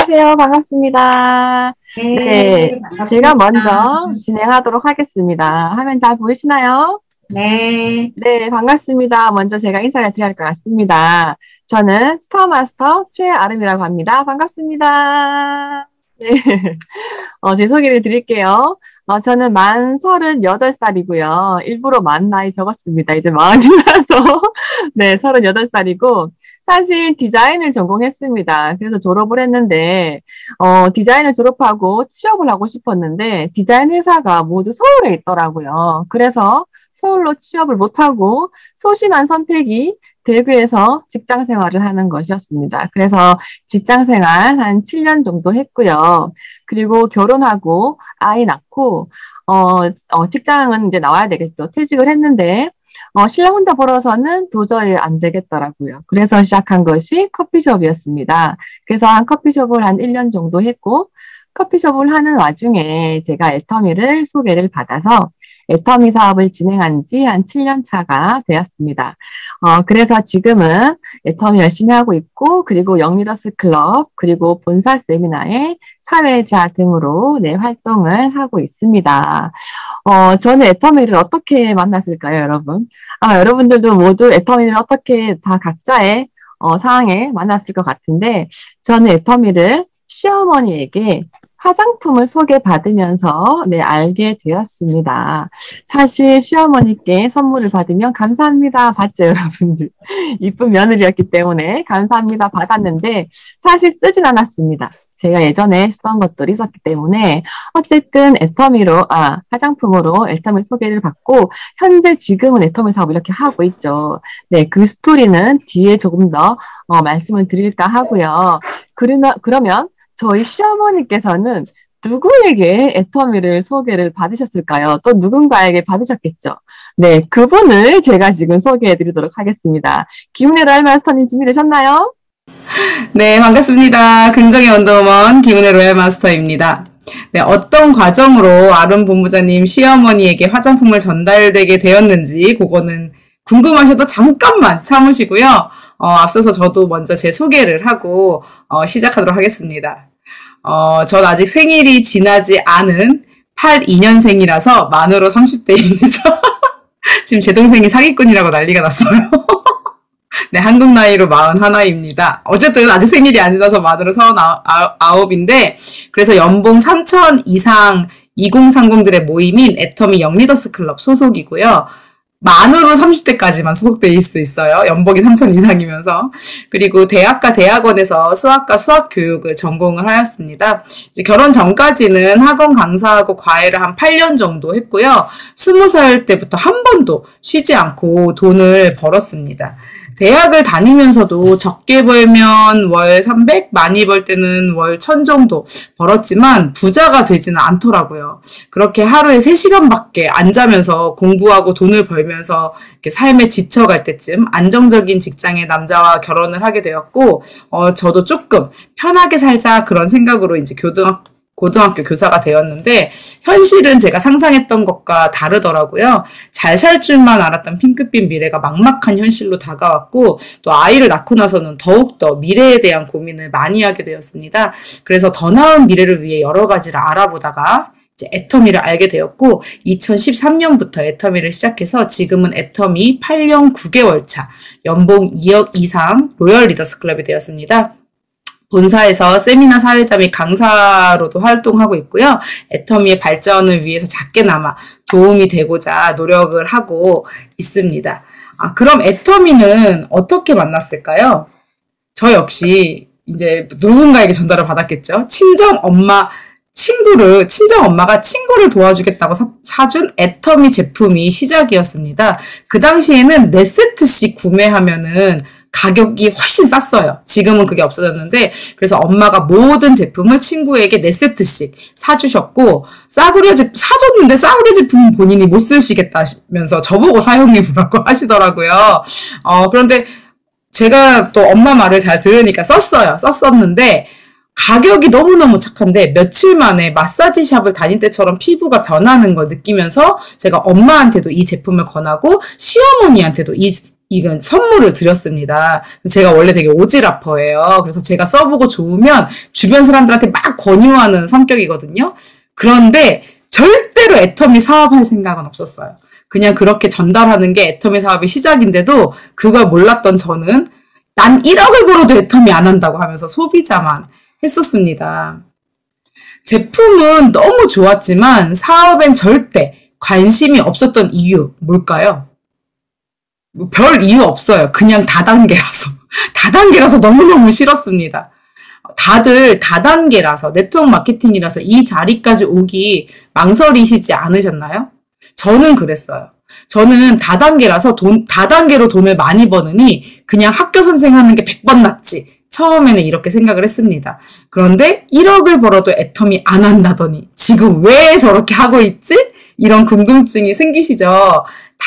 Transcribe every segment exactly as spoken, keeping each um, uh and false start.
안녕하세요. 반갑습니다. 네, 네, 제가 반갑습니다. 먼저 진행하도록 하겠습니다. 화면 잘 보이시나요? 네, 네, 반갑습니다. 먼저 제가 인사를 드려야 할 것 같습니다. 저는 스타마스터 최아름이라고 합니다. 반갑습니다. 네, 어, 제 소개를 드릴게요. 어, 저는 만 서른여덟 살이고요. 일부러 만 나이 적었습니다. 이제 마흔이라서. 네, 서른여덟 살이고, 사실 디자인을 전공했습니다. 그래서 졸업을 했는데, 어, 디자인을 졸업하고 취업을 하고 싶었는데, 디자인 회사가 모두 서울에 있더라고요. 그래서 서울로 취업을 못하고, 소심한 선택이 대구에서 직장 생활을 하는 것이었습니다. 그래서 직장 생활 한 칠 년 정도 했고요. 그리고 결혼하고 아이 낳고 어, 어, 직장은 이제 나와야 되겠죠. 퇴직을 했는데 어, 신랑 혼자 벌어서는 도저히 안 되겠더라고요. 그래서 시작한 것이 커피숍이었습니다. 그래서 한 커피숍을 한 일 년 정도 했고 커피숍을 하는 와중에 제가 애터미를 소개를 받아서 애터미 사업을 진행한 지 한 칠 년 차가 되었습니다. 어, 그래서 지금은 애터미 열심히 하고 있고, 그리고 영리더스 클럽, 그리고 본사 세미나에 사회자 등으로 네, 활동을 하고 있습니다. 어, 저는 애터미를 어떻게 만났을까요, 여러분? 아마 여러분들도 모두 애터미를 어떻게 다 각자의 어, 상황에 만났을 것 같은데, 저는 애터미를 시어머니에게 화장품을 소개받으면서 네, 알게 되었습니다. 사실 시어머니께 선물을 받으면 감사합니다. 받죠, 여러분들. 이쁜 며느리였기 때문에 감사합니다. 받았는데 사실 쓰진 않았습니다. 제가 예전에 쓰던 것들이 있었기 때문에 어쨌든 애터미로, 아, 화장품으로 애터미 소개를 받고 현재 지금은 애터미 사업을 이렇게 하고 있죠. 네, 그 스토리는 뒤에 조금 더 어, 말씀을 드릴까 하고요. 그러면, 그러면 저희 시어머니께서는 누구에게 애터미를 소개를 받으셨을까요? 또 누군가에게 받으셨겠죠? 네, 그분을 제가 지금 소개해 드리도록 하겠습니다. 김은혜 로얄 마스터님 준비되셨나요? 네, 반갑습니다. 긍정의 원더우먼 김은혜 로얄 마스터입니다. 네, 어떤 과정으로 아름 본부장님 시어머니에게 화장품을 전달되게 되었는지 그거는 궁금하셔도 잠깐만 참으시고요. 어, 앞서서 저도 먼저 제 소개를 하고 어, 시작하도록 하겠습니다. 어, 전 아직 생일이 지나지 않은 팔십이 년생이라서 만으로 삼십 대입니다. 지금 제 동생이 사기꾼이라고 난리가 났어요. 네, 한국 나이로 마흔하나입니다. 어쨌든 아직 생일이 아니라서 만으로 서른아홉인데 그래서 연봉 삼천 이상 이공삼공들의 모임인 애터미 영리더스 클럽 소속이고요. 만으로 삼십 대까지만 소속되어 수 있어요. 연봉이 삼천 이상이면서. 그리고 대학과 대학원에서 수학과 수학교육을 전공을 하였습니다. 이제 결혼 전까지는 학원 강사하고 과외를 한 팔 년 정도 했고요. 스무 살 때부터 한 번도 쉬지 않고 돈을 벌었습니다. 대학을 다니면서도 적게 벌면 월 삼백, 많이 벌 때는 월 천 정도 벌었지만 부자가 되지는 않더라고요. 그렇게 하루에 세 시간밖에 안 자면서 공부하고 돈을 벌면서 이렇게 삶에 지쳐갈 때쯤 안정적인 직장의 남자와 결혼을 하게 되었고, 어, 저도 조금 편하게 살자 그런 생각으로 이제 교등학교 고등학교 교사가 되었는데 현실은 제가 상상했던 것과 다르더라고요. 잘 살 줄만 알았던 핑크빛 미래가 막막한 현실로 다가왔고 또 아이를 낳고 나서는 더욱더 미래에 대한 고민을 많이 하게 되었습니다. 그래서 더 나은 미래를 위해 여러 가지를 알아보다가 이제 애터미를 알게 되었고 이천십삼 년부터 애터미를 시작해서 지금은 애터미 팔 년 구 개월 차 연봉 이억 이상 로열 리더스 클럽이 되었습니다. 본사에서 세미나 사회자 및 강사로도 활동하고 있고요. 애터미의 발전을 위해서 작게나마 도움이 되고자 노력을 하고 있습니다. 아, 그럼 애터미는 어떻게 만났을까요? 저 역시 이제 누군가에게 전달을 받았겠죠. 친정 엄마, 친구를, 친정 엄마가 친구를 도와주겠다고 사, 사준 애터미 제품이 시작이었습니다. 그 당시에는 네 세트씩 구매하면은 가격이 훨씬 쌌어요. 지금은 그게 없어졌는데 그래서 엄마가 모든 제품을 친구에게 네 세트씩 사주셨고 싸구려 제품 사줬는데 싸구려 제품은 본인이 못 쓰시겠다면서 저보고 사용해보라고 하시더라고요. 어, 그런데 제가 또 엄마 말을 잘 들으니까 썼어요. 썼었는데 가격이 너무너무 착한데 며칠 만에 마사지샵을 다닐 때처럼 피부가 변하는 걸 느끼면서 제가 엄마한테도 이 제품을 권하고 시어머니한테도 이, 이건 선물을 드렸습니다. 제가 원래 되게 오지라퍼예요. 그래서 제가 써보고 좋으면 주변 사람들한테 막 권유하는 성격이거든요. 그런데 절대로 애터미 사업할 생각은 없었어요. 그냥 그렇게 전달하는 게 애터미 사업의 시작인데도 그걸 몰랐던 저는 난 일억을 벌어도 애터미 안 한다고 하면서 소비자만 했었습니다. 제품은 너무 좋았지만 사업엔 절대 관심이 없었던 이유 뭘까요? 별 이유 없어요. 그냥 다단계라서. 다단계라서 너무너무 싫었습니다. 다들 다단계라서 네트워크 마케팅이라서 이 자리까지 오기 망설이시지 않으셨나요? 저는 그랬어요. 저는 다단계라서 돈, 다단계로 돈을 많이 버느니 그냥 학교 선생 하는 게 백 번 낫지. 처음에는 이렇게 생각을 했습니다. 그런데 일억을 벌어도 애터미 안 한다더니 지금 왜 저렇게 하고 있지? 이런 궁금증이 생기시죠?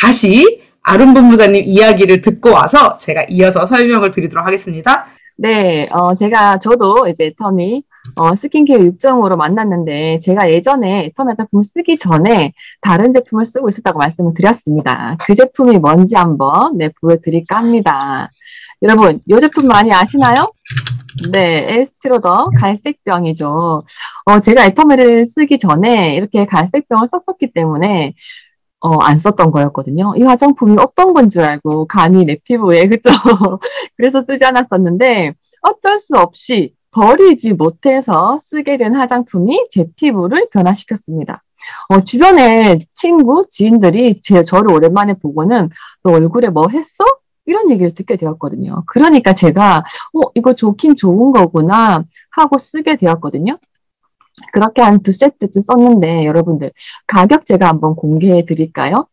다시 아름 본부장님 이야기를 듣고 와서 제가 이어서 설명을 드리도록 하겠습니다. 네, 어, 제가, 저도 이제 애터미, 어, 스킨케어 육종으로 만났는데, 제가 예전에 애터미 화장품 쓰기 전에 다른 제품을 쓰고 있었다고 말씀을 드렸습니다. 그 제품이 뭔지 한번, 네, 보여드릴까 합니다. 여러분, 이 제품 많이 아시나요? 네, 에스티로더 갈색병이죠. 어, 제가 애터미를 쓰기 전에 이렇게 갈색병을 썼었기 때문에, 어, 안 썼던 거였거든요. 이 화장품이 어떤 건 줄 알고, 감히 내 피부에, 그죠? 그래서 쓰지 않았었는데, 어쩔 수 없이 버리지 못해서 쓰게 된 화장품이 제 피부를 변화시켰습니다. 어, 주변에 친구, 지인들이 제, 저를 오랜만에 보고는, 너 얼굴에 뭐 했어? 이런 얘기를 듣게 되었거든요. 그러니까 제가, 어, 이거 좋긴 좋은 거구나 하고 쓰게 되었거든요. 그렇게 한 두 세트쯤 썼는데 여러분들 가격 제가 한번 공개해 드릴까요?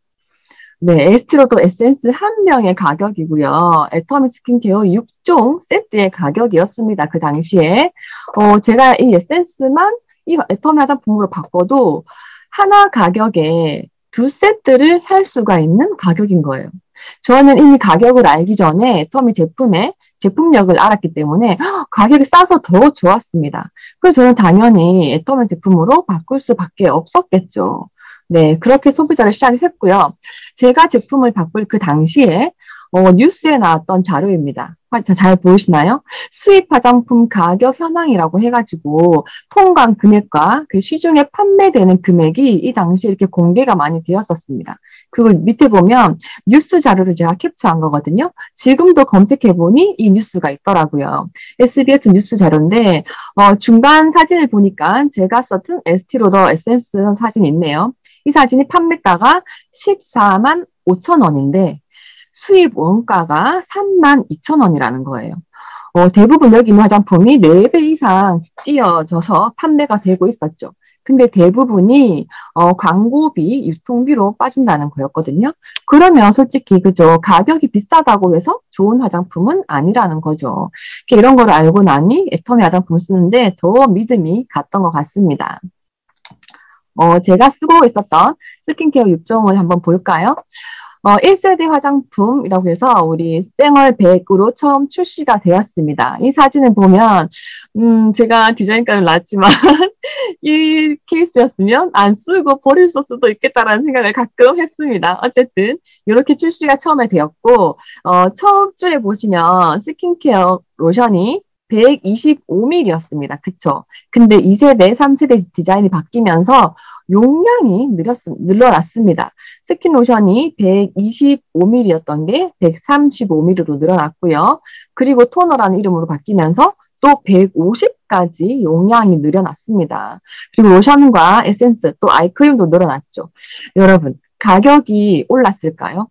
네, 에스티로더 에센스 한 병의 가격이고요. 애터미 스킨케어 육 종 세트의 가격이었습니다. 그 당시에 어, 제가 이 에센스만 이 애터미 화장품으로 바꿔도 하나 가격에 두 세트를 살 수가 있는 가격인 거예요. 저는 이미 가격을 알기 전에 애터미 제품의 제품력을 알았기 때문에 가격이 싸서 더 좋았습니다. 그래서 저는 당연히 애터미 제품으로 바꿀 수밖에 없었겠죠. 네, 그렇게 소비자를 시작했고요. 제가 제품을 바꿀 그 당시에 어, 뉴스에 나왔던 자료입니다. 잘 보이시나요? 수입 화장품 가격 현황이라고 해가지고 통관 금액과 그 시중에 판매되는 금액이 이 당시에 이렇게 공개가 많이 되었었습니다. 그리고 밑에 보면 뉴스 자료를 제가 캡처한 거거든요. 지금도 검색해보니 이 뉴스가 있더라고요. 에스비에스 뉴스 자료인데 어, 중간 사진을 보니까 제가 썼던 에스티로더 에센스 사진이 있네요. 이 사진이 판매가가 십사만 오천 원인데 수입 원가가 삼만 이천 원이라는 거예요. 어, 대부분 여기 있는 화장품이 네 배 이상 뛰어져서 판매가 되고 있었죠. 근데 대부분이 어, 광고비, 유통비로 빠진다는 거였거든요. 그러면 솔직히 그죠, 가격이 비싸다고 해서 좋은 화장품은 아니라는 거죠. 이런 걸 알고 나니 애터미 화장품을 쓰는데 더 믿음이 갔던 것 같습니다. 어, 제가 쓰고 있었던 스킨케어 육 종을 한번 볼까요? 어, 일 세대 화장품이라고 해서 우리 쌩얼 백으로 처음 출시가 되었습니다. 이 사진을 보면 음, 제가 디자인과를 나왔지만 이 케이스였으면 안 쓰고 버릴 수도 있겠다라는 생각을 가끔 했습니다. 어쨌든 이렇게 출시가 처음에 되었고 어, 처음 줄에 보시면 스킨케어 로션이 백이십오 밀리리터였습니다. 그쵸? 근데 이 세대, 삼 세대 디자인이 바뀌면서 용량이 늘었, 늘어났습니다. 스킨 로션이 백이십오 밀리리터였던 게 백삼십오 밀리리터로 늘어났고요. 그리고 토너라는 이름으로 바뀌면서 또 백오십까지 용량이 늘어났습니다. 그리고 로션과 에센스 또 아이크림도 늘어났죠. 여러분, 가격이 올랐을까요?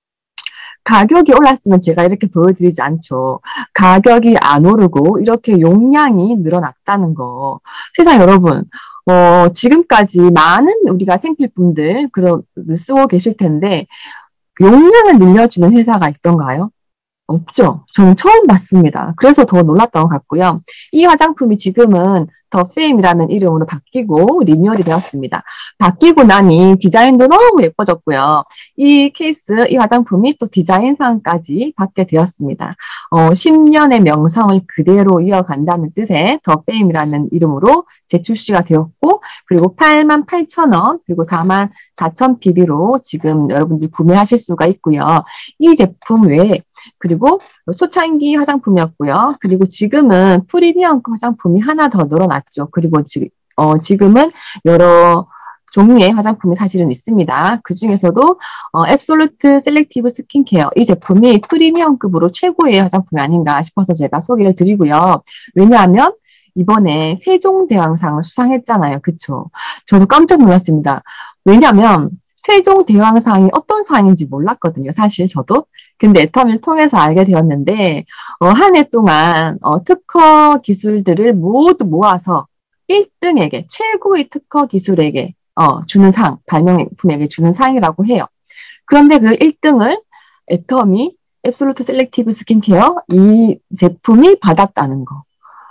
가격이 올랐으면 제가 이렇게 보여드리지 않죠. 가격이 안 오르고 이렇게 용량이 늘어났다는 거. 세상 여러분, 어, 지금까지 많은 우리가 생필품들 그런 쓰고 계실 텐데 용량을 늘려주는 회사가 있던가요? 없죠. 저는 처음 봤습니다. 그래서 더 놀랐던 것 같고요. 이 화장품이 지금은 더 페임이라는 이름으로 바뀌고 리뉴얼이 되었습니다. 바뀌고 나니 디자인도 너무 예뻐졌고요. 이 케이스, 이 화장품이 또 디자인상까지 받게 되었습니다. 어, 십 년의 명성을 그대로 이어간다는 뜻의 더 페임이라는 이름으로 재출시가 되었고, 그리고 팔만 팔천 원, 그리고 사만 사천 피비로 지금 여러분들 구매하실 수가 있고요. 이 제품 외에 그리고 초창기 화장품이었고요. 그리고 지금은 프리미엄급 화장품이 하나 더 늘어났죠. 그리고 지, 어, 지금은 여러 종류의 화장품이 사실은 있습니다. 그 중에서도 어, 앱솔루트 셀렉티브 스킨케어 이 제품이 프리미엄급으로 최고의 화장품이 아닌가 싶어서 제가 소개를 드리고요. 왜냐하면 이번에 세종대왕상을 수상했잖아요. 그쵸? 저도 깜짝 놀랐습니다. 왜냐하면 세종대왕상이 어떤 상인지 몰랐거든요. 사실 저도. 근데 애터미를 통해서 알게 되었는데 어, 한 해 동안 어, 특허 기술들을 모두 모아서 일 등에게 최고의 특허 기술에게 어, 주는 상, 발명품에게 주는 상이라고 해요. 그런데 그 일 등을 애터미 앱솔루트 셀렉티브 스킨케어 이 제품이 받았다는 거.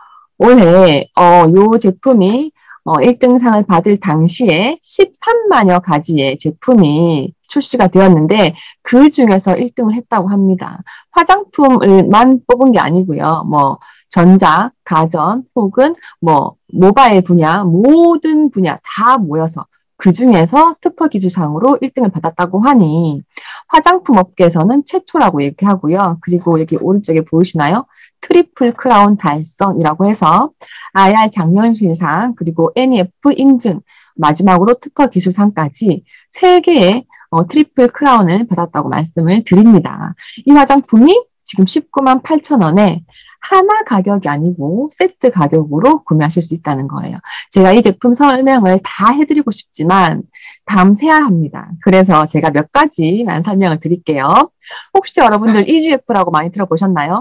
올해 어, 요 제품이 어, 일 등 상을 받을 당시에 십삼만여 가지의 제품이 출시가 되었는데 그 중에서 일 등을 했다고 합니다. 화장품을만 뽑은 게 아니고요. 뭐 전자, 가전 혹은 뭐 모바일 분야 모든 분야 다 모여서 그 중에서 특허 기술상으로 일 등을 받았다고 하니 화장품 업계에서는 최초라고 얘기하고요. 그리고 여기 오른쪽에 보이시나요? 트리플 크라운 달성이라고 해서 아이알 장려실상 그리고 엔이에프 인증 마지막으로 특허 기술상까지 세 개의 어, 트리플 크라운을 받았다고 말씀을 드립니다. 이 화장품이 지금 십구만 팔천 원에 하나 가격이 아니고 세트 가격으로 구매하실 수 있다는 거예요. 제가 이 제품 설명을 다 해드리고 싶지만 밤새야 합니다. 그래서 제가 몇 가지만 설명을 드릴게요. 혹시 여러분들 이지에프라고 많이 들어보셨나요?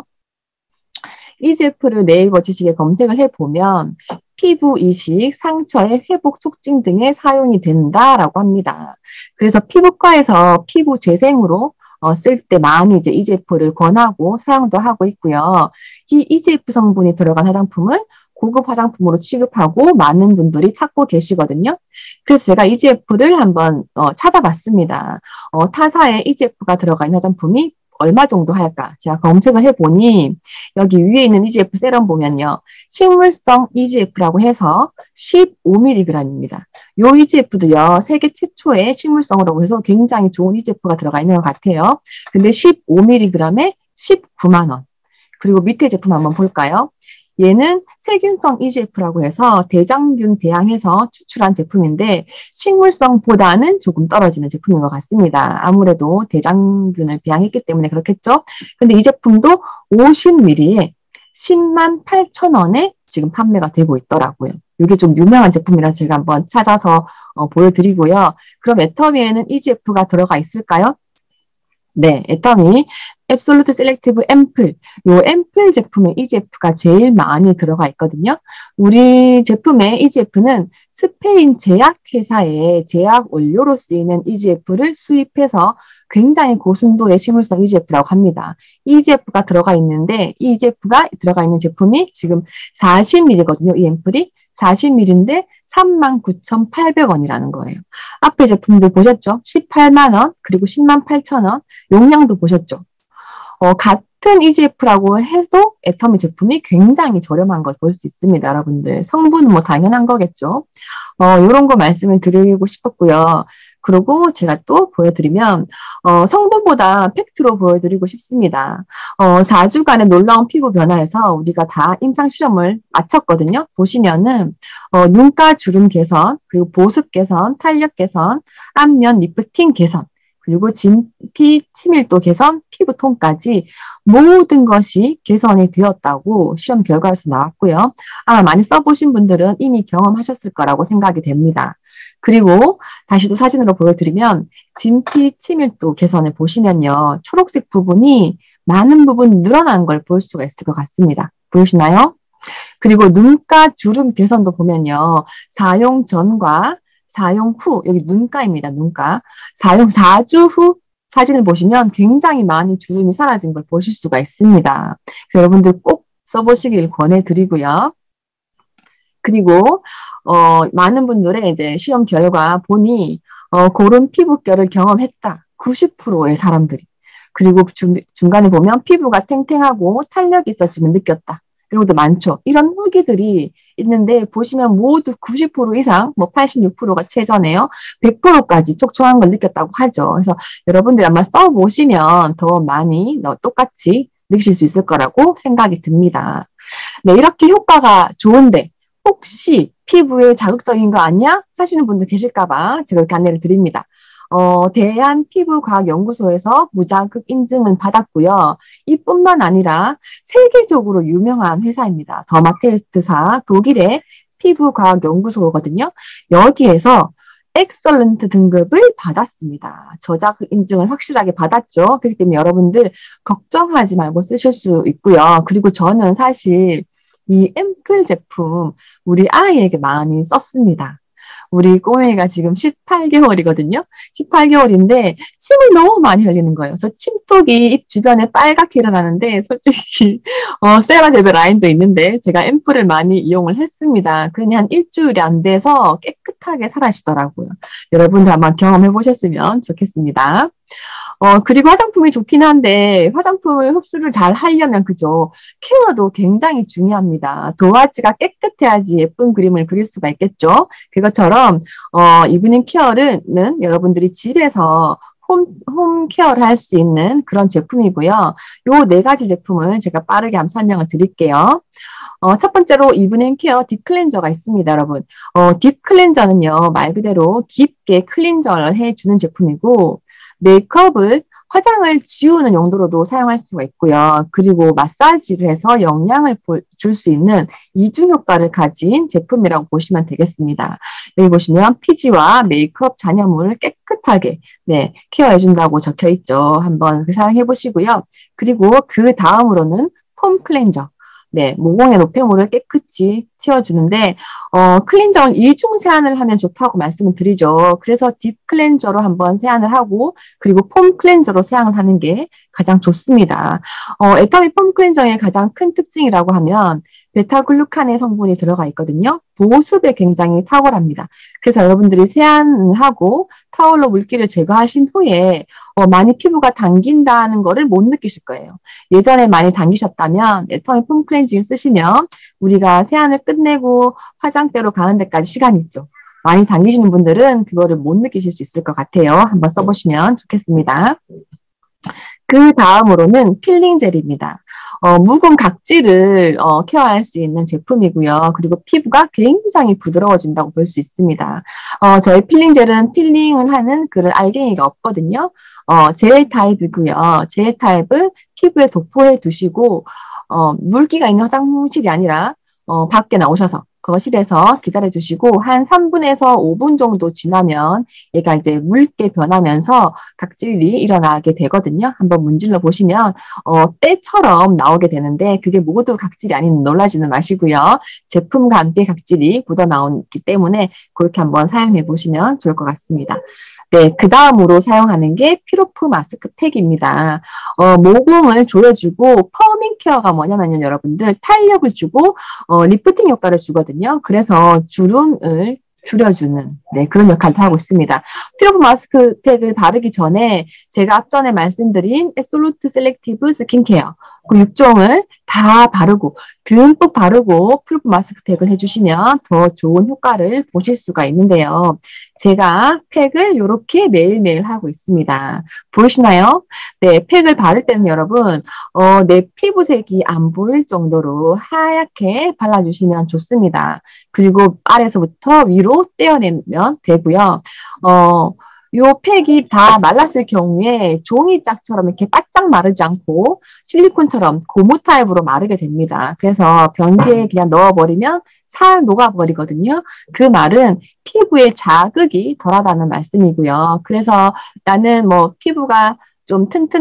이지에프를 네이버 지식에 검색을 해보면 피부 이식, 상처의 회복 촉진 등에 사용이 된다라고 합니다. 그래서 피부과에서 피부 재생으로 어, 쓸 때 많이 이제 이지에프를 권하고 사용도 하고 있고요. 이 이지에프 성분이 들어간 화장품을 고급 화장품으로 취급하고 많은 분들이 찾고 계시거든요. 그래서 제가 이지에프를 한번 어, 찾아봤습니다. 어, 타사에 이지에프가 들어간 화장품이 얼마 정도 할까? 제가 검색을 해보니 여기 위에 있는 이지에프 세럼 보면요. 식물성 이지에프라고 해서 십오 밀리그램입니다. 요 이지에프도요. 세계 최초의 식물성으로 해서 굉장히 좋은 이지에프가 들어가 있는 것 같아요. 근데 십오 밀리그램에 십구만 원. 그리고 밑에 제품 한번 볼까요? 얘는 세균성 이지에프라고 해서 대장균 배양해서 추출한 제품인데 식물성보다는 조금 떨어지는 제품인 것 같습니다. 아무래도 대장균을 배양했기 때문에 그렇겠죠. 근데 이 제품도 오십 밀리리터에 십만 팔천 원에 지금 판매가 되고 있더라고요. 이게 좀 유명한 제품이라 제가 한번 찾아서 어, 보여드리고요. 그럼 애터미에는 이지에프가 들어가 있을까요? 네, 애터미 앱솔루트 셀렉티브 앰플, 요 앰플 제품에 이지에프가 제일 많이 들어가 있거든요. 우리 제품의 이지에프는 스페인 제약회사의 제약 원료로 쓰이는 이지에프를 수입해서 굉장히 고순도의 식물성 이지에프라고 합니다. 이지에프가 들어가 있는데 이 이지에프가 들어가 있는 제품이 지금 사십 밀리리터거든요. 이 앰플이 사십 밀리리터인데 삼만 구천팔백 원이라는 거예요. 앞에 제품들 보셨죠? 십팔만 원, 그리고 십만 팔천 원, 용량도 보셨죠? 어, 같은 이지에프라고 해도 애터미 제품이 굉장히 저렴한 걸 볼 수 있습니다, 여러분들. 성분은 뭐 당연한 거겠죠. 어, 이런 거 말씀을 드리고 싶었고요. 그리고 제가 또 보여드리면 어, 성분보다 팩트로 보여드리고 싶습니다. 어, 사 주간의 놀라운 피부 변화에서 우리가 다 임상 실험을 마쳤거든요. 보시면은 어, 눈가 주름 개선, 그리고 보습 개선, 탄력 개선, 안면 리프팅 개선, 그리고 진피 치밀도 개선, 피부톤까지 모든 것이 개선이 되었다고 실험 결과에서 나왔고요. 아마 많이 써보신 분들은 이미 경험하셨을 거라고 생각이 됩니다. 그리고 다시 또 사진으로 보여드리면 진피 치밀도 개선을 보시면요. 초록색 부분이 많은 부분 늘어난 걸 볼 수가 있을 것 같습니다. 보이시나요? 그리고 눈가 주름 개선도 보면요. 사용 전과 사용 후, 여기 눈가입니다. 눈가. 사용 사 주 후 사진을 보시면 굉장히 많이 주름이 사라진 걸 보실 수가 있습니다. 그래서 여러분들 꼭 써보시길 권해드리고요. 그리고 어, 많은 분들의 이제 시험 결과 보니 어, 고른 피부결을 경험했다. 구십 퍼센트의 사람들이. 그리고 중, 중간에 보면 피부가 탱탱하고 탄력이 있어지면 느꼈다. 그리고도 많죠. 이런 후기들이 있는데 보시면 모두 구십 퍼센트 이상, 뭐 팔십육 퍼센트가 최저네요. 백 퍼센트까지 촉촉한 걸 느꼈다고 하죠. 그래서 여러분들이 아마 써보시면 더 많이 똑같이 느끼실 수 있을 거라고 생각이 듭니다. 네, 이렇게 효과가 좋은데 혹시 피부에 자극적인 거 아니야? 하시는 분들 계실까봐 제가 이렇게 안내를 드립니다. 어, 대한피부과학연구소에서 무자극 인증을 받았고요. 이뿐만 아니라 세계적으로 유명한 회사입니다. 더마테스트사 독일의 피부과학연구소거든요. 여기에서 엑설런트 등급을 받았습니다. 저자극 인증을 확실하게 받았죠. 그렇기 때문에 여러분들 걱정하지 말고 쓰실 수 있고요. 그리고 저는 사실 이 앰플 제품 우리 아이에게 많이 썼습니다. 우리 꼬맹이가 지금 십팔 개월이거든요. 십팔 개월인데 침을 너무 많이 흘리는 거예요. 그래서 침독이 입 주변에 빨갛게 일어나는데 솔직히 어, 세라데베 라인도 있는데 제가 앰플을 많이 이용을 했습니다. 그러니 한 일주일이 안 돼서 깨끗하게 사라지더라고요. 여러분도 한번 경험해 보셨으면 좋겠습니다. 어, 그리고 화장품이 좋긴 한데 화장품을 흡수를 잘 하려면 그죠? 케어도 굉장히 중요합니다. 도화지가 깨끗해야지 예쁜 그림을 그릴 수가 있겠죠? 그것처럼 어, 이브닝 케어는 여러분들이 집에서 홈, 홈 케어를 할 수 있는 그런 제품이고요. 요 네 가지 제품을 제가 빠르게 한번 설명을 드릴게요. 어, 첫 번째로 이브닝 케어 딥 클렌저가 있습니다, 여러분. 어, 딥 클렌저는요, 말 그대로 깊게 클렌저를 해주는 제품이고, 메이크업을 화장을 지우는 용도로도 사용할 수가 있고요. 그리고 마사지를 해서 영양을 줄 수 있는 이중 효과를 가진 제품이라고 보시면 되겠습니다. 여기 보시면 피지와 메이크업 잔여물을 깨끗하게 네, 케어해준다고 적혀 있죠. 한번 사용해 보시고요. 그리고 그 다음으로는 폼 클렌저. 네, 모공의 노폐물을 깨끗이 치워주는데 어, 클렌저는 이중 세안을 하면 좋다고 말씀을 드리죠. 그래서 딥 클렌저로 한번 세안을 하고 그리고 폼 클렌저로 세안을 하는 게 가장 좋습니다. 어, 애터미 폼 클렌저의 가장 큰 특징이라고 하면 베타글루칸의 성분이 들어가 있거든요. 보습에 굉장히 탁월합니다. 그래서 여러분들이 세안하고 타올로 물기를 제거하신 후에 어, 많이 피부가 당긴다는 거를 못 느끼실 거예요. 예전에 많이 당기셨다면 애터미 폼 클렌징 쓰시면 우리가 세안을 끝내고 화장대로 가는 데까지 시간이 있죠. 많이 당기시는 분들은 그거를 못 느끼실 수 있을 것 같아요. 한번 써보시면 좋겠습니다. 그 다음으로는 필링 젤입니다. 어, 묵은 각질을 어, 케어할 수 있는 제품이고요. 그리고 피부가 굉장히 부드러워진다고 볼 수 있습니다. 어, 저희 필링 젤은 필링을 하는 그런 알갱이가 없거든요. 어, 젤 타입이고요. 젤 타입을 피부에 도포해 두시고 어, 물기가 있는 화장실이 아니라 어, 밖에 나오셔서 거실에서 기다려 주시고 한 삼 분에서 오 분 정도 지나면 얘가 이제 묽게 변하면서 각질이 일어나게 되거든요. 한번 문질러 보시면 어, 때처럼 나오게 되는데 그게 모두 각질이 아닌 놀라지는 마시고요. 제품과 함께 각질이 묻어 나오기 때문에 그렇게 한번 사용해 보시면 좋을 것 같습니다. 네, 그 다음으로 사용하는 게 피로프 마스크팩입니다. 어, 모공을 조여주고 퍼밍 케어가 뭐냐면요, 여러분들 탄력을 주고 어, 리프팅 효과를 주거든요. 그래서 주름을 줄여주는 네, 그런 역할도 하고 있습니다. 피로프 마스크팩을 바르기 전에 제가 앞전에 말씀드린 애솔루트 셀렉티브 스킨케어 그 육 종을 다 바르고 듬뿍 바르고 피로프 마스크팩을 해주시면 더 좋은 효과를 보실 수가 있는데요. 제가 팩을 이렇게 매일매일 하고 있습니다. 보이시나요? 네, 팩을 바를 때는 여러분 어, 내 피부색이 안 보일 정도로 하얗게 발라주시면 좋습니다. 그리고 아래서부터 위로 떼어내면 되고요. 어, 요 팩이 다 말랐을 경우에 종이짝처럼 이렇게 바짝 마르지 않고 실리콘처럼 고무 타입으로 마르게 됩니다. 그래서 변기에 그냥 넣어버리면 살 녹아버리거든요. 그 말은 피부에 자극이 덜하다는 말씀이고요. 그래서 나는 뭐 피부가 좀 튼튼하다.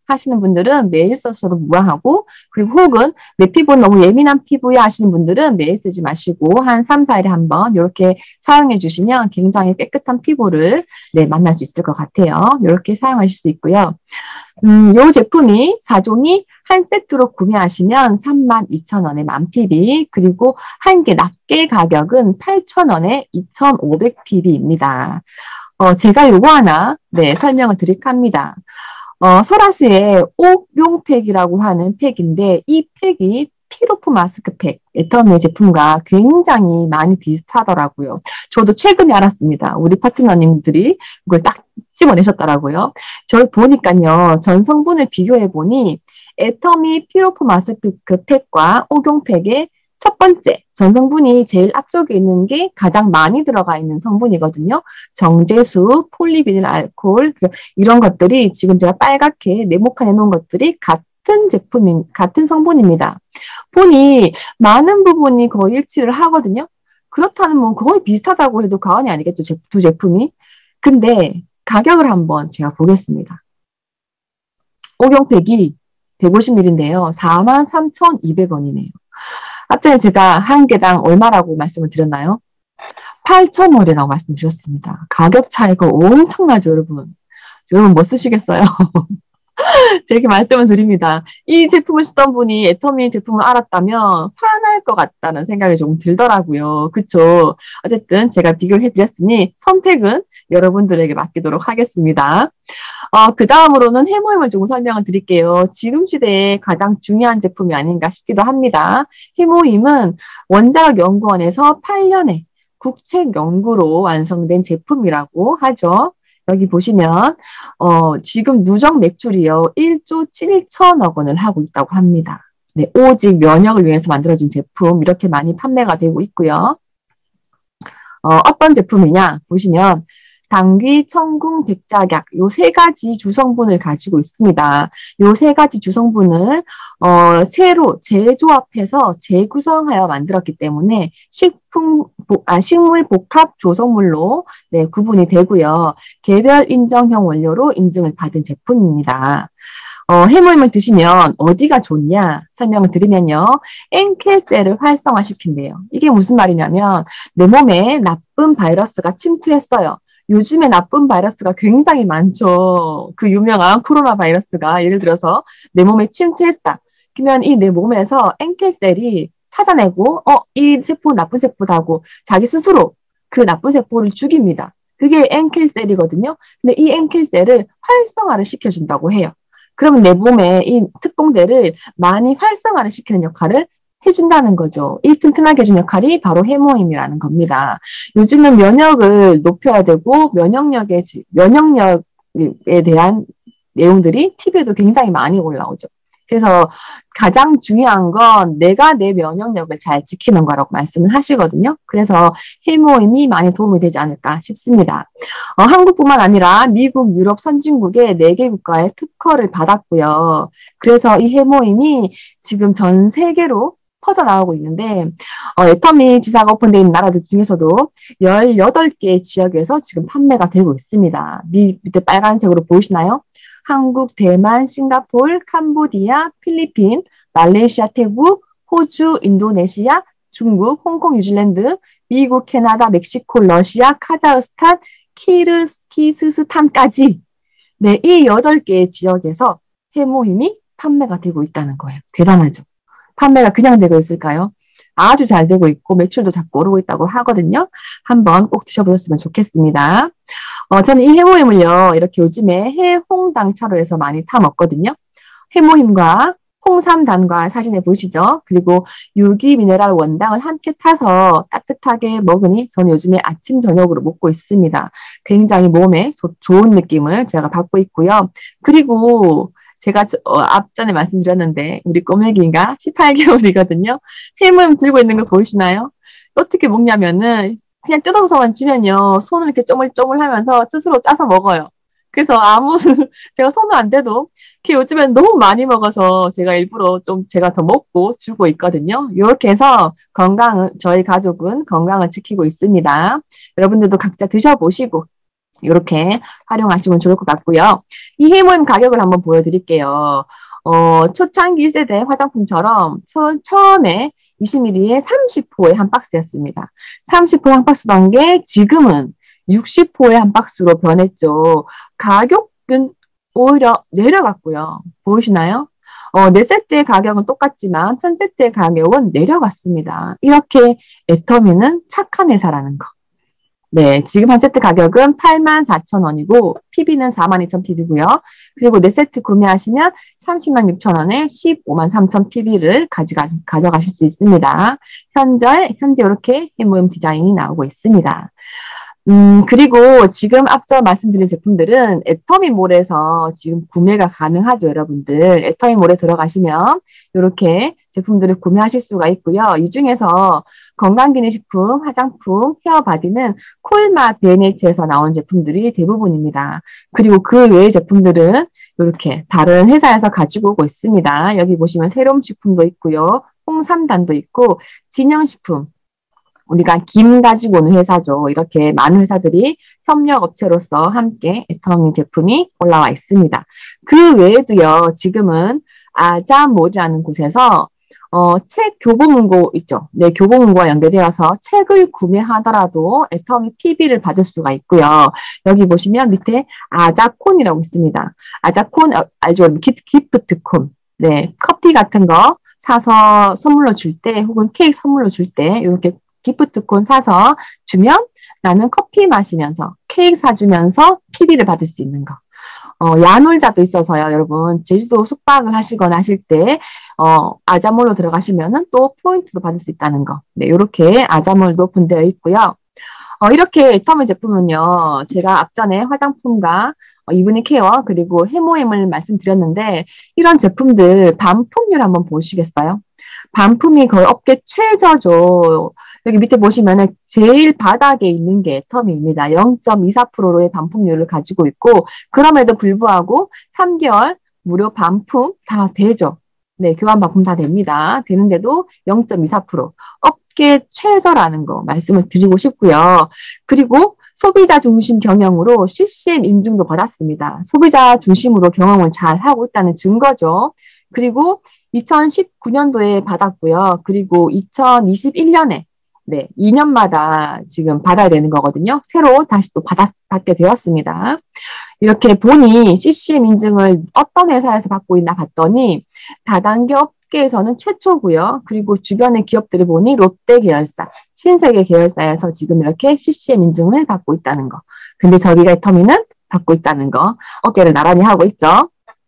하시는 분들은 매일 써셔도 무방하고, 그리고 혹은 내 피부는 너무 예민한 피부야 하시는 분들은 매일 쓰지 마시고 한 삼, 사 일에 한번 이렇게 사용해 주시면 굉장히 깨끗한 피부를 네, 만날 수 있을 것 같아요. 이렇게 사용하실 수 있고요. 음, 요 제품이 사 종이 한 세트로 구매하시면 삼만 이천 원에 만 피비, 그리고 한 개 낱개 가격은 팔천 원에 이천오백 피비입니다. 어, 제가 요거 하나, 네, 설명을 드릴까 합니다. 어, 설화스의 옥용팩이라고 하는 팩인데, 이 팩이 피로프 마스크팩, 애터미의 제품과 굉장히 많이 비슷하더라고요. 저도 최근에 알았습니다. 우리 파트너님들이 이걸 딱 집어내셨더라고요. 저희 보니까요, 전 성분을 비교해보니, 애터미 피로프 마스크팩과 옥용팩의 첫 번째, 전성분이 제일 앞쪽에 있는 게 가장 많이 들어가 있는 성분이거든요. 정제수, 폴리비닐 알코올, 이런 것들이 지금 제가 빨갛게 네모칸 해놓은 것들이 같은 제품인, 같은 성분입니다. 보니 많은 부분이 거의 일치를 하거든요. 그렇다면 뭐 거의 비슷하다고 해도 과언이 아니겠죠, 제, 두 제품이. 근데 가격을 한번 제가 보겠습니다. 옥용팩이 백오십 밀리리터인데요. 사만 삼천이백 원이네요. 앞전에 제가 한 개당 얼마라고 말씀을 드렸나요? 팔천 원이라고 말씀드렸습니다. 가격 차이가 엄청나죠, 여러분. 여러분 뭐 쓰시겠어요? 제가 이렇게 말씀을 드립니다. 이 제품을 쓰던 분이 애터미 제품을 알았다면 화날 것 같다는 생각이 조금 들더라고요. 그쵸? 어쨌든 제가 비교를 해드렸으니 선택은 여러분들에게 맡기도록 하겠습니다. 어, 그 다음으로는 해모임을 조금 설명을 드릴게요. 지금 시대에 가장 중요한 제품이 아닌가 싶기도 합니다. 해모임은 원자력연구원에서 팔 년의 국책 연구로 완성된 제품이라고 하죠. 여기 보시면 어, 지금 누적 매출이요 일조 칠천억 원을 하고 있다고 합니다. 네, 오직 면역을 위해서 만들어진 제품 이렇게 많이 판매가 되고 있고요. 어, 어떤 제품이냐 보시면 당귀, 청궁, 백작약 요 세 가지 주성분을 가지고 있습니다. 요 세 가지 주성분을 어, 새로 재조합해서 재구성하여 만들었기 때문에 식품 아, 식물 복합 조성물로 네, 구분이 되고요. 개별 인정형 원료로 인증을 받은 제품입니다. 어, 해모임을 드시면 어디가 좋냐 설명을 드리면요. 엔케이셀을 활성화시킨대요. 이게 무슨 말이냐면 내 몸에 나쁜 바이러스가 침투했어요. 요즘에 나쁜 바이러스가 굉장히 많죠. 그 유명한 코로나 바이러스가 예를 들어서 내 몸에 침투했다. 그러면 이 내 몸에서 엔케이셀이 찾아내고 어, 이 세포 나쁜 세포다고 자기 스스로 그 나쁜 세포를 죽입니다. 그게 엔케이셀이거든요. 근데 이 엔케이셀을 활성화를 시켜준다고 해요. 그러면 내 몸에 이 특공대를 많이 활성화를 시키는 역할을 해준다는 거죠. 이 튼튼하게 해준 역할이 바로 해모임이라는 겁니다. 요즘은 면역을 높여야 되고 면역력에 면역력에 대한 내용들이 티비에도 굉장히 많이 올라오죠. 그래서 가장 중요한 건 내가 내 면역력을 잘 지키는 거라고 말씀을 하시거든요. 그래서 해모임이 많이 도움이 되지 않을까 싶습니다. 어, 한국뿐만 아니라 미국, 유럽 선진국의 네 개 국가의 특허를 받았고요. 그래서 이 해모임이 지금 전 세계로 퍼져나오고 있는데 어, 애터미 지사가 오픈되어 있는 나라들 중에서도 열여덟 개 지역에서 지금 판매가 되고 있습니다. 미, 밑에 빨간색으로 보이시나요? 한국, 대만, 싱가포르, 캄보디아, 필리핀, 말레이시아, 태국, 호주, 인도네시아, 중국, 홍콩, 뉴질랜드, 미국, 캐나다, 멕시코, 러시아, 카자흐스탄, 키르기스스탄까지 네, 이 여덟 개의 지역에서 해모임이 판매가 되고 있다는 거예요. 대단하죠. 판매가 그냥 되고 있을까요? 아주 잘 되고 있고 매출도 자꾸 오르고 있다고 하거든요. 한번 꼭 드셔보셨으면 좋겠습니다. 어, 저는 이 해모임을요. 이렇게 요즘에 해홍당차로 해서 많이 타 먹거든요. 해모임과 홍삼단과 사진에 보이시죠? 그리고 유기미네랄 원당을 함께 타서 따뜻하게 먹으니 저는 요즘에 아침 저녁으로 먹고 있습니다. 굉장히 몸에 조, 좋은 느낌을 제가 받고 있고요. 그리고 제가 저, 어, 앞전에 말씀드렸는데 우리 꼬맹이가 십팔 개월이거든요. 해모임 들고 있는 거 보이시나요? 어떻게 먹냐면은 그냥 뜯어서만 주면요. 손을 이렇게 쪼물쪼물 하면서 스스로 짜서 먹어요. 그래서 아무 제가 손을 안 대도 요즘엔 너무 많이 먹어서 제가 일부러 좀 제가 더 먹고 주고 있거든요. 이렇게 해서 건강은 저희 가족은 건강을 지키고 있습니다. 여러분들도 각자 드셔보시고 이렇게 활용하시면 좋을 것 같고요. 이 해모임 가격을 한번 보여드릴게요. 어, 초창기 일 세대 화장품처럼 처, 처음에 이십 밀리리터에 삼십 호에 한 박스였습니다. 삼십 호에 한 박스던 게 지금은 육십 호에 한 박스로 변했죠. 가격은 오히려 내려갔고요. 보이시나요? 어, 네 세트의 가격은 똑같지만 한 세트의 가격은 내려갔습니다. 이렇게 애터미는 착한 회사라는 거. 네, 지금 한 세트 가격은 팔만 사천 원이고 피비는 사만 이천 피비고요. 그리고 네 세트 구매하시면 삼십만 육천 원에 십오만 삼천 피비를 가져가, 가져가실 수 있습니다. 현재, 현재 이렇게 해모임 디자인이 나오고 있습니다. 음, 그리고 지금 앞서 말씀드린 제품들은 애터미몰에서 지금 구매가 가능하죠, 여러분들. 애터미몰에 들어가시면 이렇게 제품들을 구매하실 수가 있고요. 이 중에서 건강기능식품, 화장품, 헤어바디는 콜마 비엔에이치에서 나온 제품들이 대부분입니다. 그리고 그 외의 제품들은 이렇게 다른 회사에서 가지고 오고 있습니다. 여기 보시면 세롬식품도 있고요. 홍삼단도 있고, 진영식품. 우리가 김 가지고 오는 회사죠. 이렇게 많은 회사들이 협력업체로서 함께 애터미 제품이 올라와 있습니다. 그 외에도요, 지금은 아자몰이라는 곳에서 어, 책 교보문고 있죠. 네, 교보문고와 연계되어서 책을 구매하더라도 애터미 피비를 받을 수가 있고요. 여기 보시면 밑에 아자콘이라고 있습니다. 아자콘, 어, 알죠? 기프트콘. 네, 커피 같은 거 사서 선물로 줄 때, 혹은 케이크 선물로 줄 때, 이렇게 기프트콘 사서 주면 나는 커피 마시면서 케이크 사주면서 피비를 받을 수 있는 거. 어, 야놀자도 있어서요, 여러분. 제주도 숙박을 하시거나 하실 때, 어, 아자몰로 들어가시면은 또 포인트도 받을 수 있다는 거. 네, 요렇게 아자몰도 분되어 있고요. 어, 이렇게 애터미 제품은요, 제가 앞전에 화장품과 어, 이브닝 케어, 그리고 해모임을 말씀드렸는데, 이런 제품들 반품률 한번 보시겠어요? 반품이 거의 업계 최저죠. 여기 밑에 보시면은 제일 바닥에 있는 게 애터미입니다. 영 점 이사 퍼센트의 반품률을 가지고 있고, 그럼에도 불구하고 삼 개월 무료 반품 다 되죠. 네, 교환 반품 다 됩니다. 되는데도 영 점 이사 퍼센트. 업계 최저라는 거 말씀을 드리고 싶고요. 그리고 소비자 중심 경영으로 씨씨엠 인증도 받았습니다. 소비자 중심으로 경영을 잘 하고 있다는 증거죠. 그리고 이천십구 년도에 받았고요. 그리고 이천이십일 년에 네, 이 년마다 지금 받아야 되는 거거든요. 새로 다시 또 받아, 받게 되었습니다. 이렇게 보니 씨씨엠 인증을 어떤 회사에서 받고 있나 봤더니 다단계 업계에서는 최초고요. 그리고 주변의 기업들을 보니 롯데 계열사, 신세계 계열사에서 지금 이렇게 씨씨엠 인증을 받고 있다는 거. 근데 저기가 애터미는 받고 있다는 거. 어깨를 나란히 하고 있죠.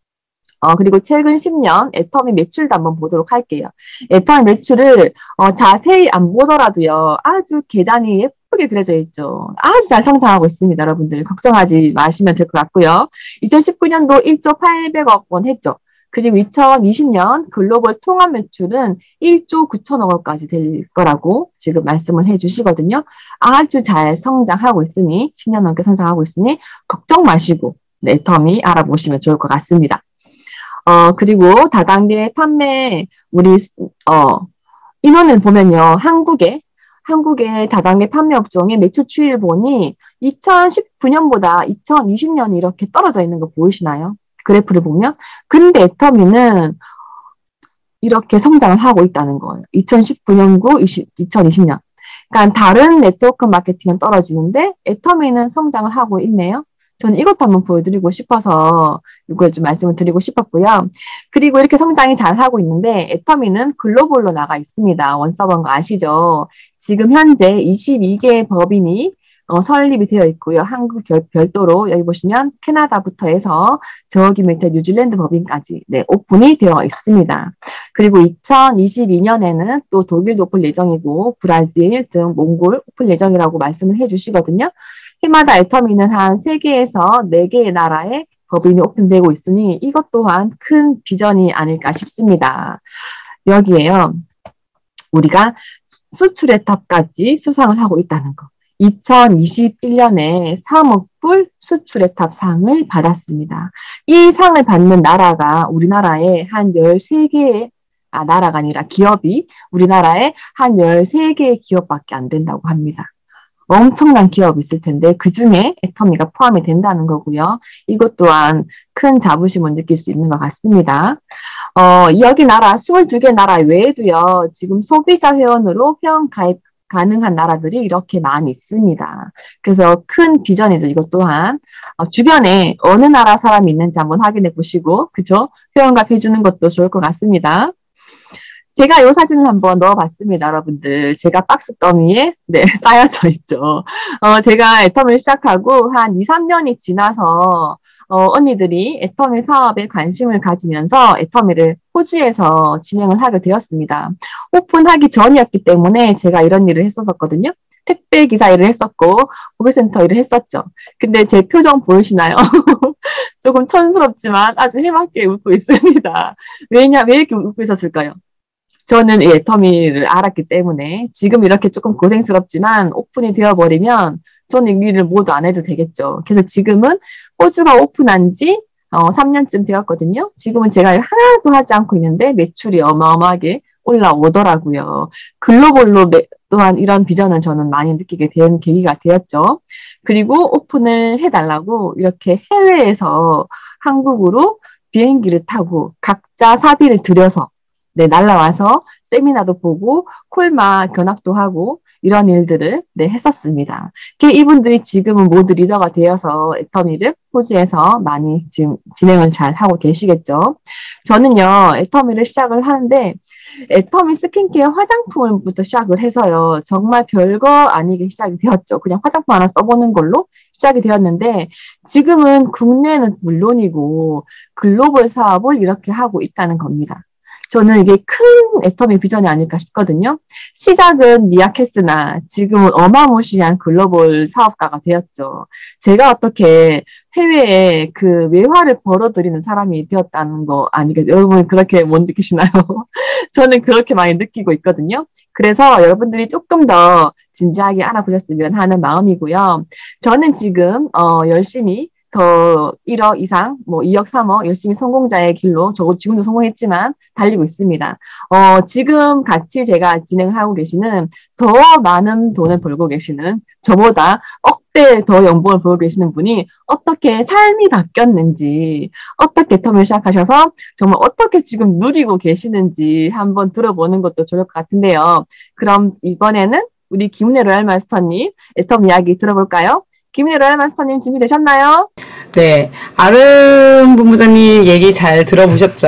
어, 그리고 최근 십 년 애터미 매출도 한번 보도록 할게요. 애터미 매출을 어, 자세히 안 보더라도요. 아주 계단이 예쁘게 그려져 있죠. 아주 잘 성장하고 있습니다. 여러분들 걱정하지 마시면 될 것 같고요. 이천십구 년도 일조 팔백억 원 했죠. 그리고 이천이십 년 글로벌 통합 매출은 일조 구천억 원까지 될 거라고 지금 말씀을 해주시거든요. 아주 잘 성장하고 있으니 십 년 넘게 성장하고 있으니 걱정 마시고 네, 애터미 알아보시면 좋을 것 같습니다. 어, 그리고 다단계 판매, 우리, 어, 인원을 보면요. 한국의, 한국의 다단계 판매 업종의 매출 추이를 보니 이천십구 년보다 이천이십 년이 이렇게 떨어져 있는 거 보이시나요? 그래프를 보면. 근데 애터미는 이렇게 성장을 하고 있다는 거예요. 이천십구 년구 이천이십 년. 그러니까 다른 네트워크 마케팅은 떨어지는데 애터미는 성장을 하고 있네요. 저는 이것도 한번 보여드리고 싶어서 이걸 좀 말씀을 드리고 싶었고요. 그리고 이렇게 성장이 잘 하고 있는데 애터미는 글로벌로 나가 있습니다. 원서번 거 아시죠? 지금 현재 이십이 개의 법인이 어, 설립이 되어 있고요. 한국 별도로 여기 보시면 캐나다부터 해서 저기 밑에 뉴질랜드 법인까지 네, 오픈이 되어 있습니다. 그리고 이천이십이 년에는 또 독일도 오픈 예정이고 브라질 등 몽골 오픈 예정이라고 말씀을 해주시거든요. 해마다 애터미는 한 세 개에서 네 개의 나라에 법인이 오픈되고 있으니 이것 또한 큰 비전이 아닐까 싶습니다. 여기에요. 우리가 수출의 탑까지 수상을 하고 있다는 거. 이천이십일 년에 삼억 불 수출의 탑 상을 받았습니다. 이 상을 받는 나라가 우리나라에 한 열세 개의 아, 나라가 아니라 기업이 우리나라에 한 열세 개의 기업밖에 안 된다고 합니다. 엄청난 기업이 있을 텐데 그 중에 애터미가 포함이 된다는 거고요. 이것 또한 큰 자부심을 느낄 수 있는 것 같습니다. 어, 여기 나라 스물두 개 나라 외에도요. 지금 소비자 회원으로 회원 가입 가능한 나라들이 이렇게 많이 있습니다. 그래서 큰 비전이죠. 이것 또한 어, 주변에 어느 나라 사람이 있는지 한번 확인해 보시고 그죠? 회원가입 해주는 것도 좋을 것 같습니다. 제가 이 사진을 한번 넣어봤습니다, 여러분들. 제가 박스 더미에 네, 쌓여져 있죠. 어, 제가 애터미를 시작하고 한 이, 삼 년이 지나서 어, 언니들이 애터미 사업에 관심을 가지면서 애터미를 호주에서 진행을 하게 되었습니다. 오픈하기 전이었기 때문에 제가 이런 일을 했었거든요. 택배 기사 일을 했었고 고객센터 일을 했었죠. 근데 제 표정 보이시나요? 조금 촌스럽지만 아주 해맑게 웃고 있습니다. 왜냐, 왜 이렇게 웃고 있었을까요? 저는 이 애터미를 알았기 때문에 지금 이렇게 조금 고생스럽지만 오픈이 되어버리면 저는 이 일을 모두 안 해도 되겠죠. 그래서 지금은 호주가 오픈한 지 어, 삼 년쯤 되었거든요. 지금은 제가 하나도 하지 않고 있는데 매출이 어마어마하게 올라오더라고요. 글로벌로 매, 또한 이런 비전은 저는 많이 느끼게 된 계기가 되었죠. 그리고 오픈을 해달라고 이렇게 해외에서 한국으로 비행기를 타고 각자 사비를 들여서 네, 날라와서 세미나도 보고 콜마 견학도 하고 이런 일들을 네, 했었습니다. 이분들이 지금은 모두 리더가 되어서 애터미를 호주에서 많이 지금 진행을 잘 하고 계시겠죠. 저는요, 애터미를 시작을 하는데 애터미 스킨케어 화장품부터 시작을 해서요. 정말 별거 아니게 시작이 되었죠. 그냥 화장품 하나 써보는 걸로 시작이 되었는데 지금은 국내는 물론이고 글로벌 사업을 이렇게 하고 있다는 겁니다. 저는 이게 큰 애터미 비전이 아닐까 싶거든요. 시작은 미약했으나 지금은 어마무시한 글로벌 사업가가 되었죠. 제가 어떻게 해외에 그 외화를 벌어들이는 사람이 되었다는 거 아니겠어요? 여러분 그렇게 못 느끼시나요? 저는 그렇게 많이 느끼고 있거든요. 그래서 여러분들이 조금 더 진지하게 알아보셨으면 하는 마음이고요. 저는 지금 어, 열심히 더 일억 이상, 뭐 이억, 삼억 열심히 성공자의 길로 저 지금도 성공했지만 달리고 있습니다. 어, 지금 같이 제가 진행하고 계시는 더 많은 돈을 벌고 계시는 저보다 억대 더 연봉을 벌고 계시는 분이 어떻게 삶이 바뀌었는지, 어떻게 애터미를 시작하셔서 정말 어떻게 지금 누리고 계시는지 한번 들어보는 것도 좋을 것 같은데요. 그럼 이번에는 우리 김은혜 로얄 마스터님 애터미 이야기 들어볼까요? 김은혜 로얄 마스터님 준비되셨나요? 네, 아름 본부장님 얘기 잘 들어보셨죠?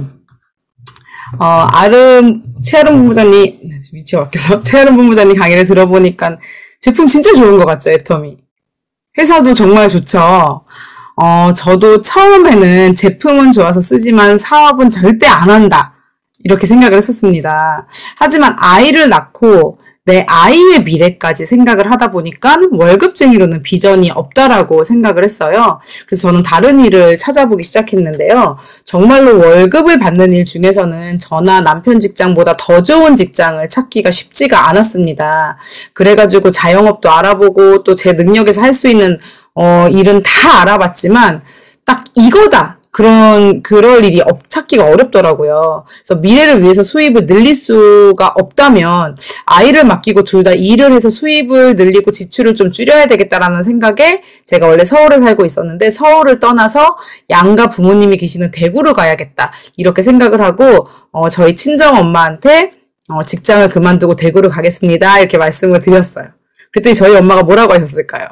어, 아름, 최아름 본부장님, 위치가 바뀌어서, 최아름 본부장님 강의를 들어보니까 제품 진짜 좋은 것 같죠, 애터미? 회사도 정말 좋죠? 어, 저도 처음에는 제품은 좋아서 쓰지만 사업은 절대 안 한다. 이렇게 생각을 했었습니다. 하지만 아이를 낳고 내 아이의 미래까지 생각을 하다 보니까 월급쟁이로는 비전이 없다라고 생각을 했어요. 그래서 저는 다른 일을 찾아보기 시작했는데요. 정말로 월급을 받는 일 중에서는 저나 남편 직장보다 더 좋은 직장을 찾기가 쉽지가 않았습니다. 그래가지고 자영업도 알아보고 또 제 능력에서 할 수 있는 어, 일은 다 알아봤지만 딱 이거다. 그런, 그럴 일이 업, 찾기가 어렵더라고요. 그래서 미래를 위해서 수입을 늘릴 수가 없다면 아이를 맡기고 둘 다 일을 해서 수입을 늘리고 지출을 좀 줄여야 되겠다라는 생각에 제가 원래 서울에 살고 있었는데 서울을 떠나서 양가 부모님이 계시는 대구로 가야겠다. 이렇게 생각을 하고, 어, 저희 친정 엄마한테 어, 직장을 그만두고 대구로 가겠습니다. 이렇게 말씀을 드렸어요. 그랬더니 저희 엄마가 뭐라고 하셨을까요?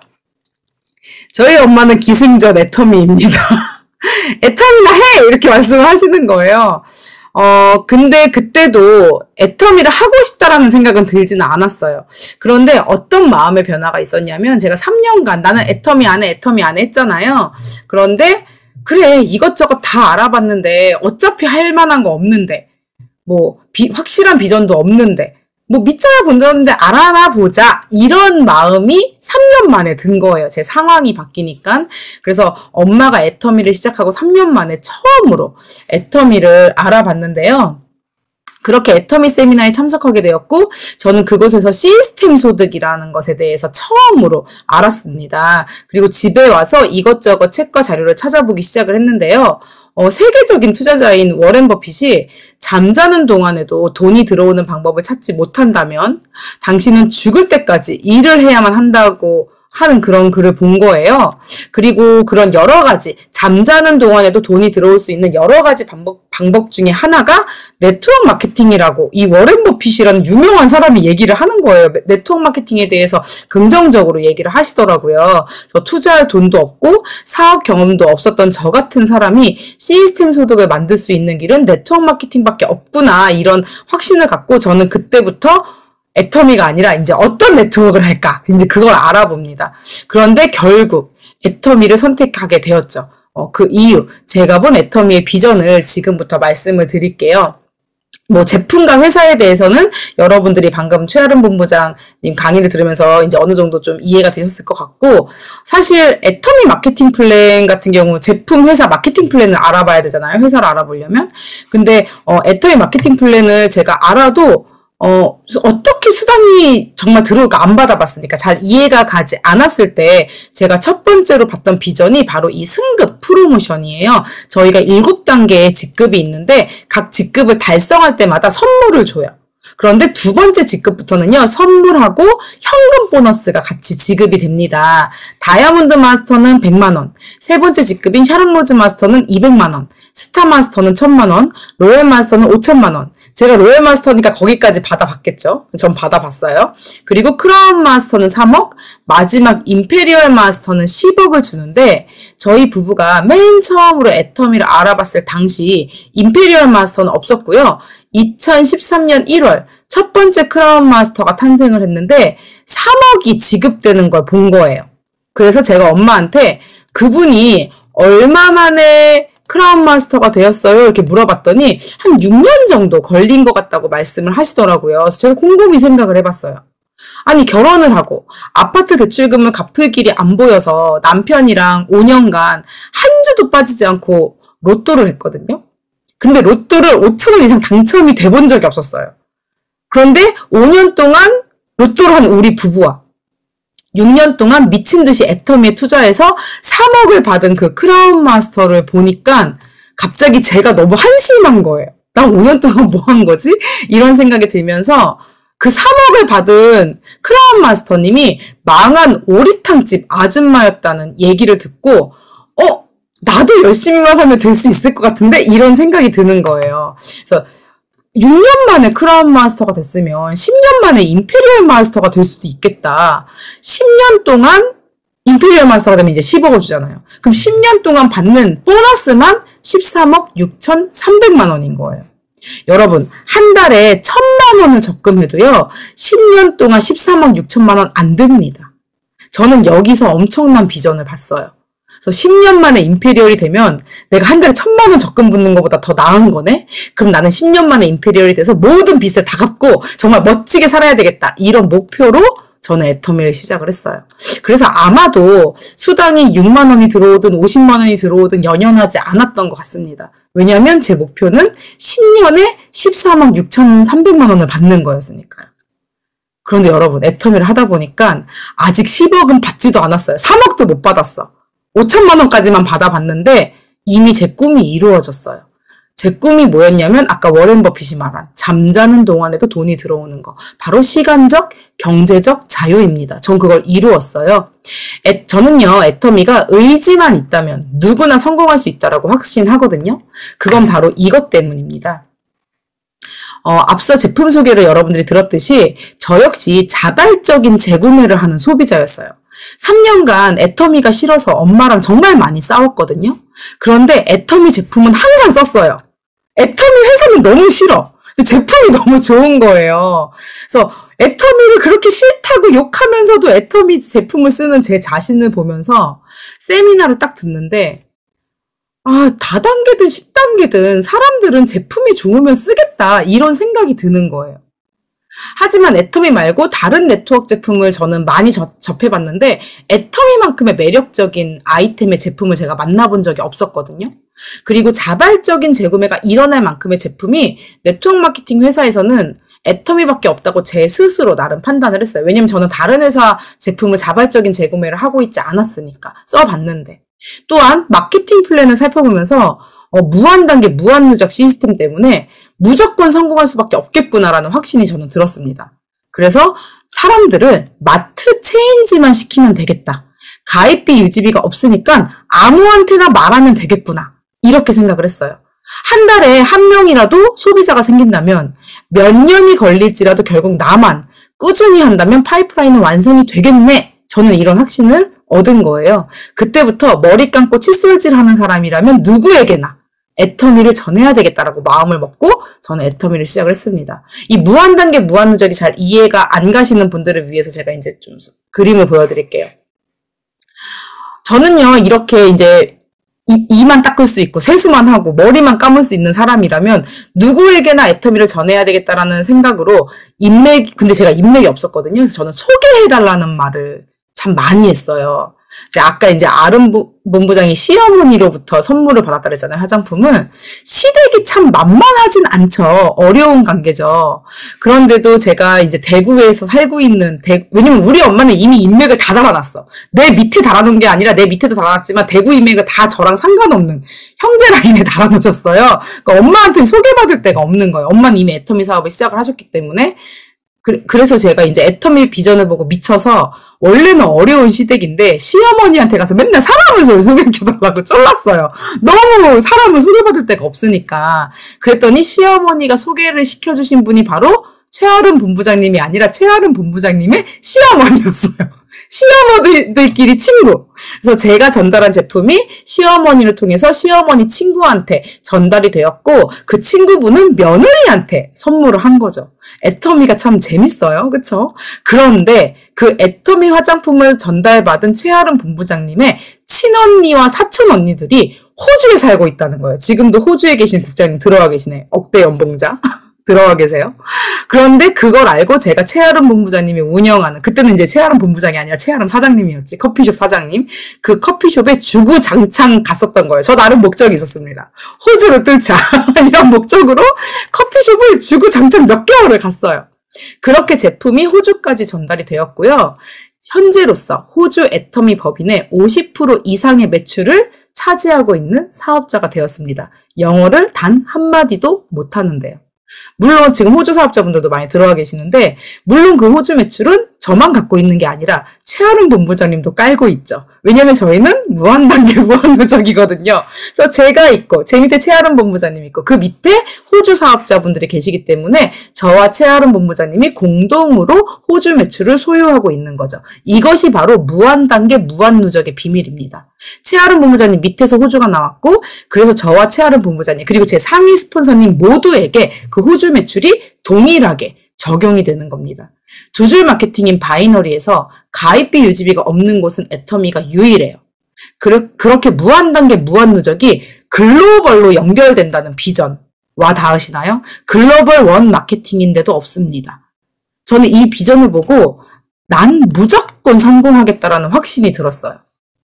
저희 엄마는 기승전 애터미입니다. 애터미나 해! 이렇게 말씀을 하시는 거예요. 어, 근데 그때도 애터미를 하고 싶다라는 생각은 들지는 않았어요. 그런데 어떤 마음의 변화가 있었냐면 제가 삼 년간 나는 애터미 안 해, 애터미 안 해 했잖아요. 그런데 그래, 이것저것 다 알아봤는데 어차피 할 만한 거 없는데 뭐 비, 확실한 비전도 없는데 뭐 믿자야 본전인데 알아나 보자 이런 마음이 삼 년 만에 든 거예요. 제 상황이 바뀌니까. 그래서 엄마가 애터미를 시작하고 삼 년 만에 처음으로 애터미를 알아봤는데요. 그렇게 애터미 세미나에 참석하게 되었고 저는 그곳에서 시스템 소득이라는 것에 대해서 처음으로 알았습니다. 그리고 집에 와서 이것저것 책과 자료를 찾아보기 시작을 했는데요. 어, 세계적인 투자자인 워렌 버핏이 잠자는 동안에도 돈이 들어오는 방법을 찾지 못한다면 당신은 죽을 때까지 일을 해야만 한다고 하는 그런 글을 본 거예요. 그리고 그런 여러 가지, 잠자는 동안에도 돈이 들어올 수 있는 여러 가지 방법, 방법 중에 하나가 네트워크 마케팅이라고 이 워렌 버핏이라는 유명한 사람이 얘기를 하는 거예요. 네트워크 마케팅에 대해서 긍정적으로 얘기를 하시더라고요. 저 투자할 돈도 없고 사업 경험도 없었던 저 같은 사람이 시스템 소득을 만들 수 있는 길은 네트워크 마케팅밖에 없구나, 이런 확신을 갖고 저는 그때부터 애터미가 아니라 이제 어떤 네트워크를 할까? 이제 그걸 알아봅니다. 그런데 결국 애터미를 선택하게 되었죠. 어, 그 이유, 제가 본 애터미의 비전을 지금부터 말씀을 드릴게요. 뭐 제품과 회사에 대해서는 여러분들이 방금 최아름 본부장님 강의를 들으면서 이제 어느 정도 좀 이해가 되셨을 것 같고, 사실 애터미 마케팅 플랜 같은 경우 제품, 회사 마케팅 플랜을 알아봐야 되잖아요. 회사를 알아보려면. 근데 어, 애터미 마케팅 플랜을 제가 알아도 어, 어떻게 수당이 정말 들어올까 안 받아봤으니까 잘 이해가 가지 않았을 때 제가 첫 번째로 봤던 비전이 바로 이 승급 프로모션이에요. 저희가 일곱 단계의 직급이 있는데 각 직급을 달성할 때마다 선물을 줘요. 그런데 두 번째 직급부터는요, 선물하고 현금 보너스가 같이 지급이 됩니다. 다이아몬드 마스터는 백만 원, 세 번째 직급인 샤론 로즈 마스터는 이백만 원, 스타 마스터는 천만 원, 로열 마스터는 오천만 원. 제가 로열 마스터니까 거기까지 받아봤겠죠. 전 받아봤어요. 그리고 크라운 마스터는 삼억, 마지막 임페리얼 마스터는 십억을 주는데, 저희 부부가 맨 처음으로 애터미를 알아봤을 당시 임페리얼 마스터는 없었고요. 이천십삼 년 일월 첫 번째 크라운 마스터가 탄생을 했는데 삼억이 지급되는 걸 본 거예요. 그래서 제가 엄마한테 그분이 얼마 만에 크라운 마스터가 되었어요? 이렇게 물어봤더니 한 육 년 정도 걸린 것 같다고 말씀을 하시더라고요. 그래서 제가 곰곰이 생각을 해봤어요. 아니, 결혼을 하고 아파트 대출금을 갚을 길이 안 보여서 남편이랑 오 년간 한 주도 빠지지 않고 로또를 했거든요. 근데 로또를 오천 원 이상 당첨이 돼본 적이 없었어요. 그런데 오 년 동안 로또를 한 우리 부부와 육 년 동안 미친 듯이 애터미에 투자해서 삼억을 받은 그 크라운 마스터를 보니까 갑자기 제가 너무 한심한 거예요. 난 오 년 동안 뭐 한 거지? 이런 생각이 들면서 그 삼억을 받은 크라운 마스터님이 망한 오리탕집 아줌마였다는 얘기를 듣고, 어? 나도 열심히만 하면 될 수 있을 것 같은데? 이런 생각이 드는 거예요. 그래서 육 년 만에 크라운 마스터가 됐으면 십 년 만에 임페리얼 마스터가 될 수도 있겠다. 십 년 동안 임페리얼 마스터가 되면 이제 십억을 주잖아요. 그럼 십 년 동안 받는 보너스만 십삼억 육천삼백만 원인 거예요. 여러분, 한 달에 천만 원을 적금해도요, 십 년 동안 십삼억 육천만 원 안 됩니다. 저는 여기서 엄청난 비전을 봤어요. 그래서 십 년 만에 임페리얼이 되면 내가 한 달에 천만 원 적금 붓는 것보다 더 나은 거네? 그럼 나는 십 년 만에 임페리얼이 돼서 모든 빚을 다 갚고 정말 멋지게 살아야 되겠다. 이런 목표로 저는 애터미를 시작을 했어요. 그래서 아마도 수당이 육만 원이 들어오든 오십만 원이 들어오든 연연하지 않았던 것 같습니다. 왜냐하면 제 목표는 십 년에 십삼억 육천삼백만 원을 받는 거였으니까요. 그런데 여러분, 애터미를 하다 보니까 아직 십억은 받지도 않았어요. 삼억도 못 받았어. 오천만 원까지만 받아봤는데 이미 제 꿈이 이루어졌어요. 제 꿈이 뭐였냐면 아까 워렌 버핏이 말한 잠자는 동안에도 돈이 들어오는 거. 바로 시간적, 경제적 자유입니다. 전 그걸 이루었어요. 애, 저는요, 애터미가 의지만 있다면 누구나 성공할 수 있다라고 확신하거든요. 그건 바로 이것 때문입니다. 어, 앞서 제품 소개를 여러분들이 들었듯이 저 역시 자발적인 재구매를 하는 소비자였어요. 삼 년간 애터미가 싫어서 엄마랑 정말 많이 싸웠거든요. 그런데 애터미 제품은 항상 썼어요. 애터미 회사는 너무 싫어. 근데 제품이 너무 좋은 거예요. 그래서 애터미를 그렇게 싫다고 욕하면서도 애터미 제품을 쓰는 제 자신을 보면서 세미나를 딱 듣는데, 아, 다단계든 십 단계든 사람들은 제품이 좋으면 쓰겠다, 이런 생각이 드는 거예요. 하지만 애터미 말고 다른 네트워크 제품을 저는 많이 저, 접해봤는데 애터미만큼의 매력적인 아이템의 제품을 제가 만나본 적이 없었거든요. 그리고 자발적인 재구매가 일어날 만큼의 제품이 네트워크 마케팅 회사에서는 애터미밖에 없다고 제 스스로 나름 판단을 했어요. 왜냐면 저는 다른 회사 제품을 자발적인 재구매를 하고 있지 않았으니까 써봤는데. 또한 마케팅 플랜을 살펴보면서 어, 무한단계, 무한누적 시스템 때문에 무조건 성공할 수밖에 없겠구나라는 확신이 저는 들었습니다. 그래서 사람들을 마트 체인지만 시키면 되겠다. 가입비, 유지비가 없으니까 아무한테나 말하면 되겠구나. 이렇게 생각을 했어요. 한 달에 한 명이라도 소비자가 생긴다면 몇 년이 걸릴지라도 결국 나만 꾸준히 한다면 파이프라인은 완성이 되겠네. 저는 이런 확신을 얻은 거예요. 그때부터 머리 감고 칫솔질 하는 사람이라면 누구에게나 애터미를 전해야 되겠다라고 마음을 먹고 저는 애터미를 시작을 했습니다. 이 무한단계 무한누적이 잘 이해가 안 가시는 분들을 위해서 제가 이제 좀 그림을 보여드릴게요. 저는요, 이렇게 이제 이, 이만 닦을 수 있고 세수만 하고 머리만 감을 수 있는 사람이라면 누구에게나 애터미를 전해야 되겠다라는 생각으로 인맥, 근데 제가 인맥이 없었거든요. 그래서 저는 소개해달라는 말을 참 많이 했어요. 근데 아까 이제 아름 본부장이 시어머니로부터 선물을 받았다 그랬잖아요, 화장품을. 시댁이 참 만만하진 않죠. 어려운 관계죠. 그런데도 제가 이제 대구에서 살고 있는, 대, 왜냐면 우리 엄마는 이미 인맥을 다 달아놨어. 내 밑에 달아놓은 게 아니라 내 밑에도 달아놨지만 대구 인맥을 다 저랑 상관없는 형제 라인에 달아놓으셨어요. 그러니까 엄마한테는 소개받을 데가 없는 거예요. 엄마는 이미 애터미 사업을 시작을 하셨기 때문에. 그래서 제가 이제 애터미 비전을 보고 미쳐서 원래는 어려운 시댁인데 시어머니한테 가서 맨날 사람을 소개시켜달라고 쫄랐어요. 너무 사람을 소개받을 데가 없으니까. 그랬더니 시어머니가 소개를 시켜주신 분이 바로 최아름 본부장님이 아니라 최아름 본부장님의 시어머니였어요. 시어머니들끼리 친구. 그래서 제가 전달한 제품이 시어머니를 통해서 시어머니 친구한테 전달이 되었고 그 친구분은 며느리한테 선물을 한 거죠. 애터미가 참 재밌어요. 그쵸? 그런데 그 애터미 화장품을 전달받은 최아름 본부장님의 친언니와 사촌언니들이 호주에 살고 있다는 거예요. 지금도 호주에 계신 국장님 들어와 계시네. 억대 연봉자. 들어와 계세요. 그런데 그걸 알고 제가 최아름 본부장님이 운영하는, 그때는 이제 최아름 본부장이 아니라 최아름 사장님이었지. 커피숍 사장님. 그 커피숍에 주구장창 갔었던 거예요. 저 나름 목적이 있었습니다. 호주를 뚫자. 이런 목적으로 커피숍을 주구장창 몇 개월을 갔어요. 그렇게 제품이 호주까지 전달이 되었고요. 현재로서 호주 애터미 법인의 오십 퍼센트 이상의 매출을 차지하고 있는 사업자가 되었습니다. 영어를 단 한마디도 못하는데요. 물론 지금 호주 사업자분들도 많이 들어와 계시는데 물론 그 호주 매출은 저만 갖고 있는 게 아니라 최아름 본부장님도 깔고 있죠. 왜냐면 저희는 무한단계 무한누적이거든요. 그래서 제가 있고 제 밑에 최아름 본부장님 있고 그 밑에 호주 사업자분들이 계시기 때문에 저와 최아름 본부장님이 공동으로 호주 매출을 소유하고 있는 거죠. 이것이 바로 무한단계 무한누적의 비밀입니다. 최아름 본부장님 밑에서 호주가 나왔고 그래서 저와 최아름 본부장님 그리고 제 상위 스폰서님 모두에게 그 호주 매출이 동일하게 적용이 되는 겁니다. 두 줄 마케팅인 바이너리에서 가입비 유지비가 없는 곳은 애터미가 유일해요. 그, 그렇게 무한단계 무한누적이 글로벌로 연결된다는 비전 와 닿으시나요? 글로벌 원 마케팅인데도 없습니다. 저는 이 비전을 보고 난 무조건 성공하겠다라는 확신이 들었어요.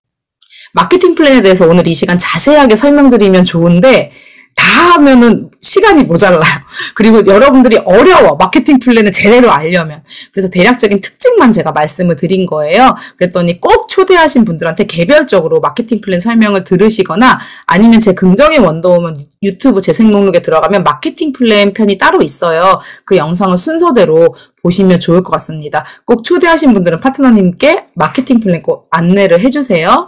마케팅 플랜에 대해서 오늘 이 시간 자세하게 설명드리면 좋은데 다 하면은 시간이 모자라요. 그리고 여러분들이 어려워. 마케팅 플랜을 제대로 알려면. 그래서 대략적인 특징만 제가 말씀을 드린 거예요. 그랬더니 꼭 초대하신 분들한테 개별적으로 마케팅 플랜 설명을 들으시거나 아니면 제 긍정의 원더우먼 유튜브 재생 목록에 들어가면 마케팅 플랜 편이 따로 있어요. 그 영상을 순서대로 보시면 좋을 것 같습니다. 꼭 초대하신 분들은 파트너님께 마케팅 플랜 꼭 안내를 해주세요.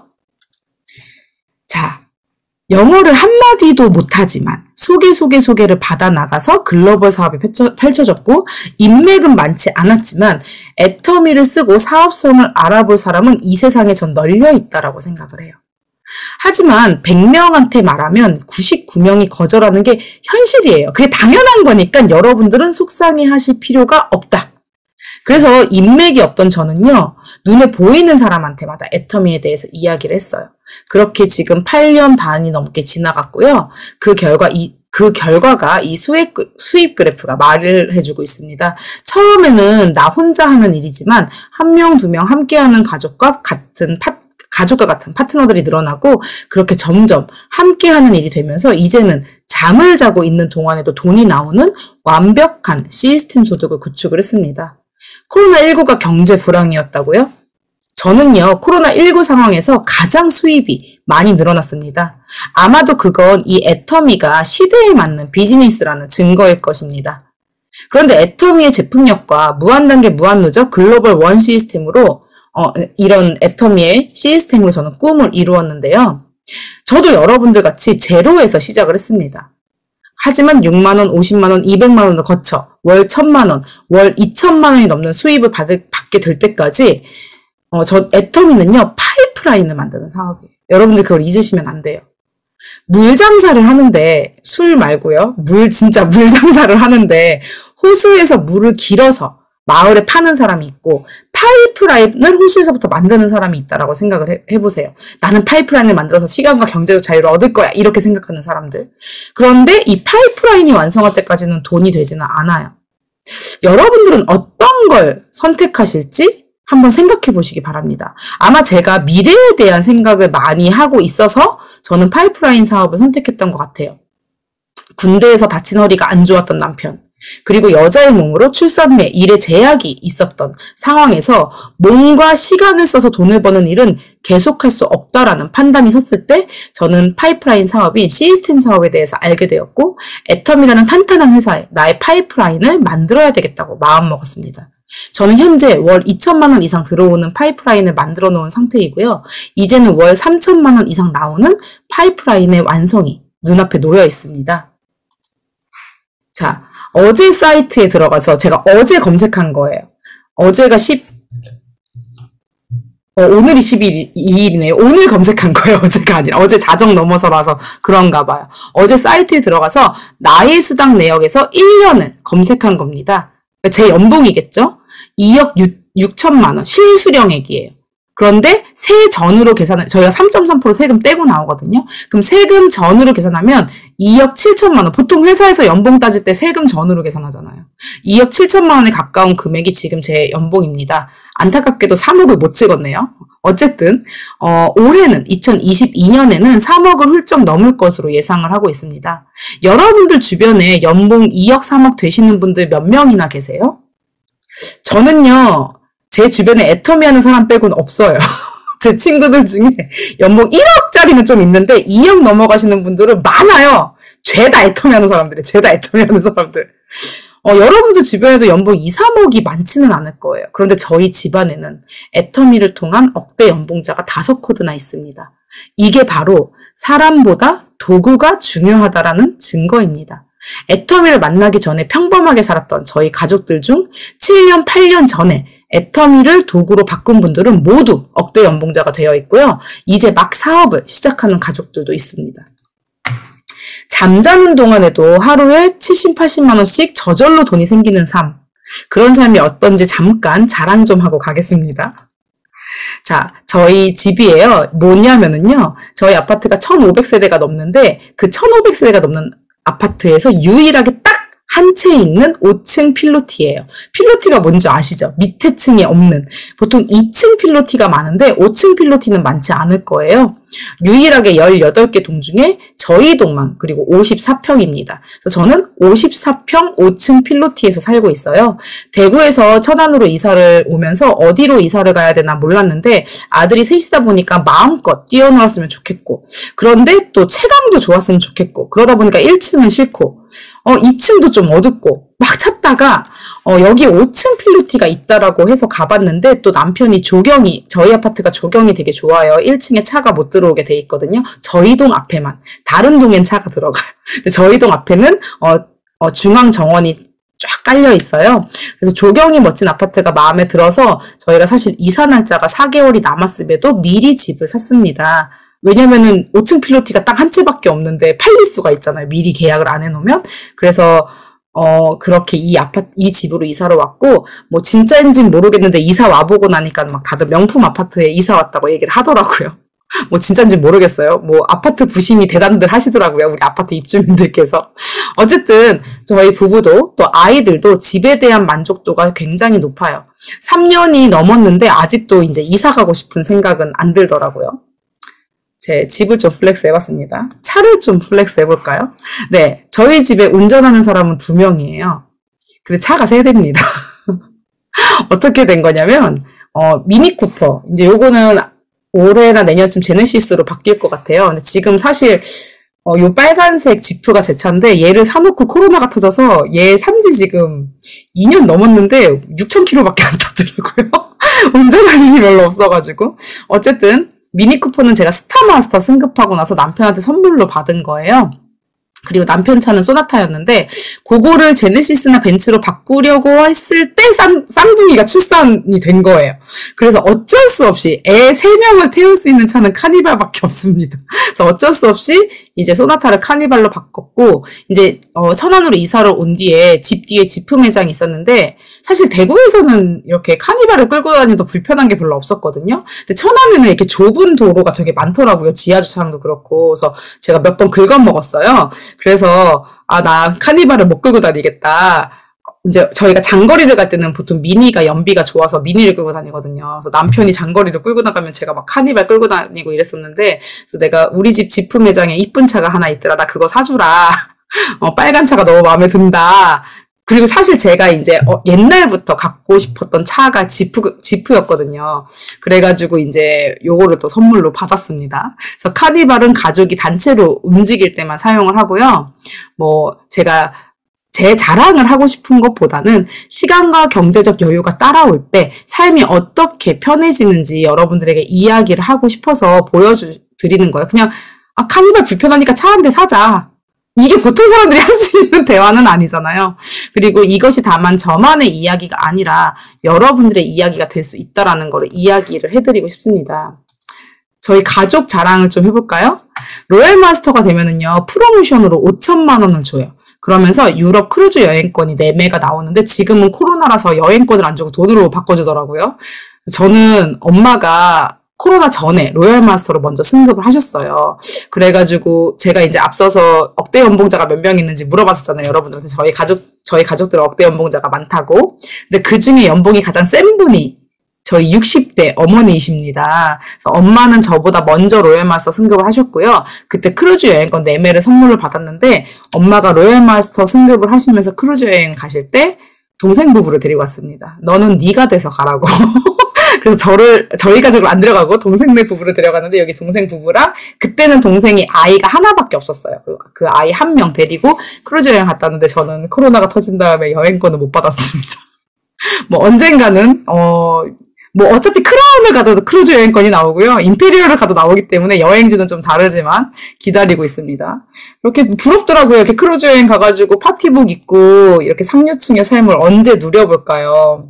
자. 영어를 한마디도 못하지만 소개 소개 소개를 받아 나가서 글로벌 사업이 펼쳐, 펼쳐졌고 인맥은 많지 않았지만 애터미를 쓰고 사업성을 알아볼 사람은 이 세상에 전 널려 있다라고 생각을 해요. 하지만 백 명한테 말하면 구십구 명이 거절하는 게 현실이에요. 그게 당연한 거니까 여러분들은 속상해 하실 필요가 없다. 그래서 인맥이 없던 저는요. 눈에 보이는 사람한테마다 애터미에 대해서 이야기를 했어요. 그렇게 지금 팔 년 반이 넘게 지나갔고요. 그 결과 이, 그 결과가 이 수익, 수입 그래프가 말을 해주고 있습니다. 처음에는 나 혼자 하는 일이지만 한 명, 두 명 함께하는 가족과 같은 파, 가족과 같은 파트너들이 늘어나고 그렇게 점점 함께하는 일이 되면서 이제는 잠을 자고 있는 동안에도 돈이 나오는 완벽한 시스템 소득을 구축을 했습니다. 코로나 십구가 경제 불황이었다고요? 저는요, 코로나십구 상황에서 가장 수입이 많이 늘어났습니다. 아마도 그건 이 애터미가 시대에 맞는 비즈니스라는 증거일 것입니다. 그런데 애터미의 제품력과 무한단계 무한누적 글로벌 원 시스템으로 어, 이런 애터미의 시스템으로 저는 꿈을 이루었는데요. 저도 여러분들 같이 제로에서 시작을 했습니다. 하지만 육만 원, 오십만 원, 이백만 원을 거쳐 월 천만 원, 월 이천만 원이 넘는 수입을 받을, 받게 될 때까지 어, 저 애터미는요, 파이프라인을 만드는 사업이에요. 여러분들 그걸 잊으시면 안 돼요. 물 장사를 하는데, 술 말고요. 물, 진짜 물 장사를 하는데, 호수에서 물을 길어서 마을에 파는 사람이 있고, 파이프라인을 호수에서부터 만드는 사람이 있다라고 생각을 해, 해보세요. 나는 파이프라인을 만들어서 시간과 경제적 자유를 얻을 거야. 이렇게 생각하는 사람들. 그런데 이 파이프라인이 완성할 때까지는 돈이 되지는 않아요. 여러분들은 어떤 걸 선택하실지 한번 생각해 보시기 바랍니다. 아마 제가 미래에 대한 생각을 많이 하고 있어서 저는 파이프라인 사업을 선택했던 것 같아요. 군대에서 다친 허리가 안 좋았던 남편, 그리고 여자의 몸으로 출산 후에 일에 제약이 있었던 상황에서 몸과 시간을 써서 돈을 버는 일은 계속할 수 없다라는 판단이 섰을 때 저는 파이프라인 사업인 시스템 사업에 대해서 알게 되었고, 애터미라는 탄탄한 회사에 나의 파이프라인을 만들어야 되겠다고 마음먹었습니다. 저는 현재 월 이천만 원 이상 들어오는 파이프라인을 만들어 놓은 상태이고요. 이제는 월 삼천만 원 이상 나오는 파이프라인의 완성이 눈앞에 놓여 있습니다. 자, 어제 사이트에 들어가서 제가 어제 검색한 거예요. 어제가 십, 어, 오늘이 십이 일이네요. 오늘 검색한 거예요. 어제가 아니라. 어제 자정 넘어서라서 그런가 봐요. 어제 사이트에 들어가서 나의 수당 내역에서 일 년을 검색한 겁니다. 제 연봉이겠죠? 이억 육천만 원 실수령액이에요. 그런데 세 전으로 계산을, 저희가 삼 점 삼 퍼센트 세금 떼고 나오거든요. 그럼 세금 전으로 계산하면 이억 칠천만 원. 보통 회사에서 연봉 따질 때 세금 전으로 계산하잖아요. 이억 칠천만 원에 가까운 금액이 지금 제 연봉입니다. 안타깝게도 삼억을 못 찍었네요. 어쨌든 어, 올해는 이천이십이 년에는 삼억을 훌쩍 넘을 것으로 예상을 하고 있습니다. 여러분들 주변에 연봉 이억, 삼억 되시는 분들 몇 명이나 계세요? 저는요, 제 주변에 애터미 하는 사람 빼고는 없어요. 제 친구들 중에 연봉 일억짜리는 좀 있는데 이억 넘어가시는 분들은 많아요. 죄다 애터미 하는 사람들이에요. 죄다 애터미 하는 사람들. 어, 여러분들 주변에도 연봉 이, 삼억이 많지는 않을 거예요. 그런데 저희 집안에는 애터미를 통한 억대 연봉자가 다섯 코드나 있습니다. 이게 바로 사람보다 도구가 중요하다라는 증거입니다. 애터미를 만나기 전에 평범하게 살았던 저희 가족들 중 칠 년, 팔 년 전에 애터미를 도구로 바꾼 분들은 모두 억대 연봉자가 되어 있고요. 이제 막 사업을 시작하는 가족들도 있습니다. 잠자는 동안에도 하루에 칠십, 팔십만 원씩 저절로 돈이 생기는 삶. 그런 삶이 어떤지 잠깐 자랑 좀 하고 가겠습니다. 자, 저희 집이에요. 뭐냐면은요, 저희 아파트가 천오백 세대가 넘는데 그 천오백 세대가 넘는 아파트에서 유일하게 딱 한 채 있는 오 층 필로티예요. 필로티가 뭔지 아시죠? 밑에 층이 없는. 보통 이 층 필로티가 많은데 오 층 필로티는 많지 않을 거예요. 유일하게 열여덟 개 동 중에 저희 동만, 그리고 오십사 평입니다. 그래서 저는 오십사 평 오 층 필로티에서 살고 있어요. 대구에서 천안으로 이사를 오면서 어디로 이사를 가야 되나 몰랐는데 아들이 셋이다 보니까 마음껏 뛰어놀았으면 좋겠고, 그런데 또 체감도 좋았으면 좋겠고, 그러다 보니까 일 층은 싫고, 어, 이 층도 좀 어둡고, 막 찾다가, 어, 여기 오 층 필로티가 있다라고 해서 가봤는데, 또 남편이 조경이, 저희 아파트가 조경이 되게 좋아요. 일 층에 차가 못 들어오게 돼 있거든요. 저희 동 앞에만. 다른 동엔 차가 들어가요. 근데 저희 동 앞에는, 어, 어, 중앙 정원이 쫙 깔려 있어요. 그래서 조경이 멋진 아파트가 마음에 들어서 저희가 사실 이사 날짜가 사 개월이 남았음에도 미리 집을 샀습니다. 왜냐면은 오 층 필로티가 딱 한 채밖에 없는데 팔릴 수가 있잖아요. 미리 계약을 안 해놓으면. 그래서 어 그렇게 이 아파트 이 집으로 이사를 왔고, 뭐 진짜인지는 모르겠는데 이사 와보고 나니까 막 다들 명품 아파트에 이사 왔다고 얘기를 하더라고요. 뭐 진짜인지 모르겠어요. 뭐 아파트 부심이 대단들 하시더라고요. 우리 아파트 입주민들께서. 어쨌든 저희 부부도 또 아이들도 집에 대한 만족도가 굉장히 높아요. 삼 년이 넘었는데 아직도 이제 이사 가고 싶은 생각은 안 들더라고요. 제 집을 좀 플렉스 해봤습니다. 차를 좀 플렉스 해볼까요? 네, 저희 집에 운전하는 사람은 두 명이에요. 근데 차가 세 대입니다. 어떻게 된 거냐면, 어, 미니 쿠퍼. 이제 요거는 올해나 내년쯤 제네시스로 바뀔 것 같아요. 근데 지금 사실 어, 요 빨간색 지프가 제 차인데 얘를 사놓고 코로나가 터져서 얘 산지 지금 이 년 넘었는데 육천 킬로미터밖에 안 타더라고요. 운전할 일이 별로 없어가지고. 어쨌든 미니 쿠퍼는 제가 스타마스터 승급하고 나서 남편한테 선물로 받은 거예요. 그리고 남편 차는 소나타였는데 그거를 제네시스나 벤츠로 바꾸려고 했을 때 쌍, 쌍둥이가 출산이 된 거예요. 그래서 어쩔 수 없이 애 세 명을 태울 수 있는 차는 카니발밖에 없습니다. 그래서 어쩔 수 없이 이제 소나타를 카니발로 바꿨고 이제 어, 천안으로 이사를 온 뒤에 집 뒤에 지프 매장이 있었는데 사실 대구에서는 이렇게 카니발을 끌고 다니도 불편한 게 별로 없었거든요. 근데 천안에는 이렇게 좁은 도로가 되게 많더라고요. 지하 주차장도 그렇고. 그래서 제가 몇 번 긁어 먹었어요. 그래서 아, 나 카니발을 못 끌고 다니겠다. 이제 저희가 장거리를 갈 때는 보통 미니가 연비가 좋아서 미니를 끌고 다니거든요. 그래서 남편이 장거리를 끌고 나가면 제가 막 카니발 끌고 다니고 이랬었는데, 그래서 내가 우리 집 지프 매장에 이쁜 차가 하나 있더라. 나 그거 사주라. 어, 빨간 차가 너무 마음에 든다. 그리고 사실 제가 이제 어, 옛날부터 갖고 싶었던 차가 지프, 지프였거든요. 그래가지고 이제 요거를 또 선물로 받았습니다. 그래서 카니발은 가족이 단체로 움직일 때만 사용을 하고요. 뭐 제가 제 자랑을 하고 싶은 것보다는 시간과 경제적 여유가 따라올 때 삶이 어떻게 편해지는지 여러분들에게 이야기를 하고 싶어서 보여드리는 거예요. 그냥 아 카니발 불편하니까 차 한 대 사자. 이게 보통 사람들이 할 수 있는 대화는 아니잖아요. 그리고 이것이 다만 저만의 이야기가 아니라 여러분들의 이야기가 될 수 있다라는 걸 이야기를 해드리고 싶습니다. 저희 가족 자랑을 좀 해볼까요? 로얄마스터가 되면은요, 프로모션으로 오천만 원을 줘요. 그러면서 유럽 크루즈 여행권이 네 매가 나오는데 지금은 코로나라서 여행권을 안 주고 돈으로 바꿔주더라고요. 저는 엄마가 코로나 전에 로얄마스터로 먼저 승급을 하셨어요. 그래가지고 제가 이제 앞서서 억대 연봉자가 몇 명 있는지 물어봤었잖아요. 여러분들한테 저희 가족, 저희 가족들 억대 연봉자가 많다고. 근데 그 중에 연봉이 가장 센 분이 저희 육십 대 어머니이십니다. 그래서 엄마는 저보다 먼저 로얄마스터 승급을 하셨고요. 그때 크루즈 여행권 네 매를 선물로 받았는데 엄마가 로얄마스터 승급을 하시면서 크루즈 여행 가실 때 동생 부부를 데리고 왔습니다. 너는 네가 돼서 가라고. 그래서 저를 저희 가족을 안 데려가고 동생네 부부를 데려갔는데 여기 동생 부부랑 그때는 동생이 아이가 하나밖에 없었어요. 그, 그 아이 한 명 데리고 크루즈 여행 갔다 왔는데 저는 코로나가 터진 다음에 여행권을 못 받았습니다. 뭐 언젠가는 어 뭐 어차피 크라운을 가도 크루즈 여행권이 나오고요. 임페리얼을 가도 나오기 때문에 여행지는 좀 다르지만 기다리고 있습니다. 이렇게 부럽더라고요. 이렇게 크루즈 여행 가가지고 파티복 입고 이렇게 상류층의 삶을 언제 누려볼까요?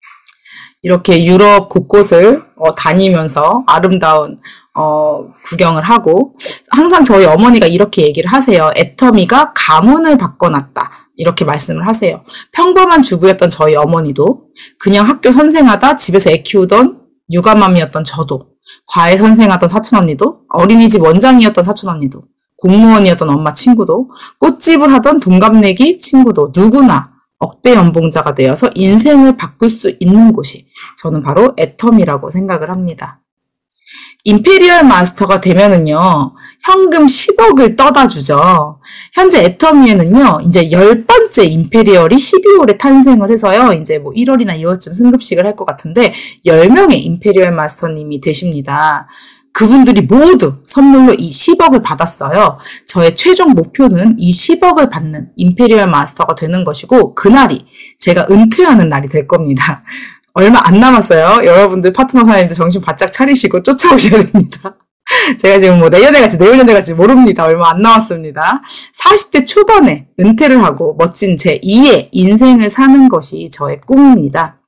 이렇게 유럽 곳곳을 어, 다니면서 아름다운 어, 구경을 하고 항상 저희 어머니가 이렇게 얘기를 하세요. 애터미가 가문을 바꿔놨다. 이렇게 말씀을 하세요. 평범한 주부였던 저희 어머니도 그냥 학교 선생하다 집에서 애 키우던 육아맘이었던 저도 과외 선생하던 사촌언니도 어린이집 원장이었던 사촌언니도 공무원이었던 엄마 친구도 꽃집을 하던 동갑내기 친구도 누구나 억대 연봉자가 되어서 인생을 바꿀 수 있는 곳이 저는 바로 애터미라고 생각을 합니다. 임페리얼 마스터가 되면은요, 현금 십억을 떠다 주죠. 현재 애터미에는요, 이제 열 번째 임페리얼이 십이월에 탄생을 해서요, 이제 뭐 일월이나 이월쯤 승급식을 할 것 같은데, 열 명의 임페리얼 마스터님이 되십니다. 그분들이 모두 선물로 이 십억을 받았어요. 저의 최종 목표는 이 십억을 받는 임페리얼 마스터가 되는 것이고, 그날이 제가 은퇴하는 날이 될 겁니다. 얼마 안 남았어요. 여러분들 파트너 사장님들 정신 바짝 차리시고 쫓아오셔야 됩니다. 제가 지금 뭐 내년에 갈지 내후년에 갈지 모릅니다. 얼마 안 남았습니다. 사십 대 초반에 은퇴를 하고 멋진 제이의 인생을 사는 것이 저의 꿈입니다.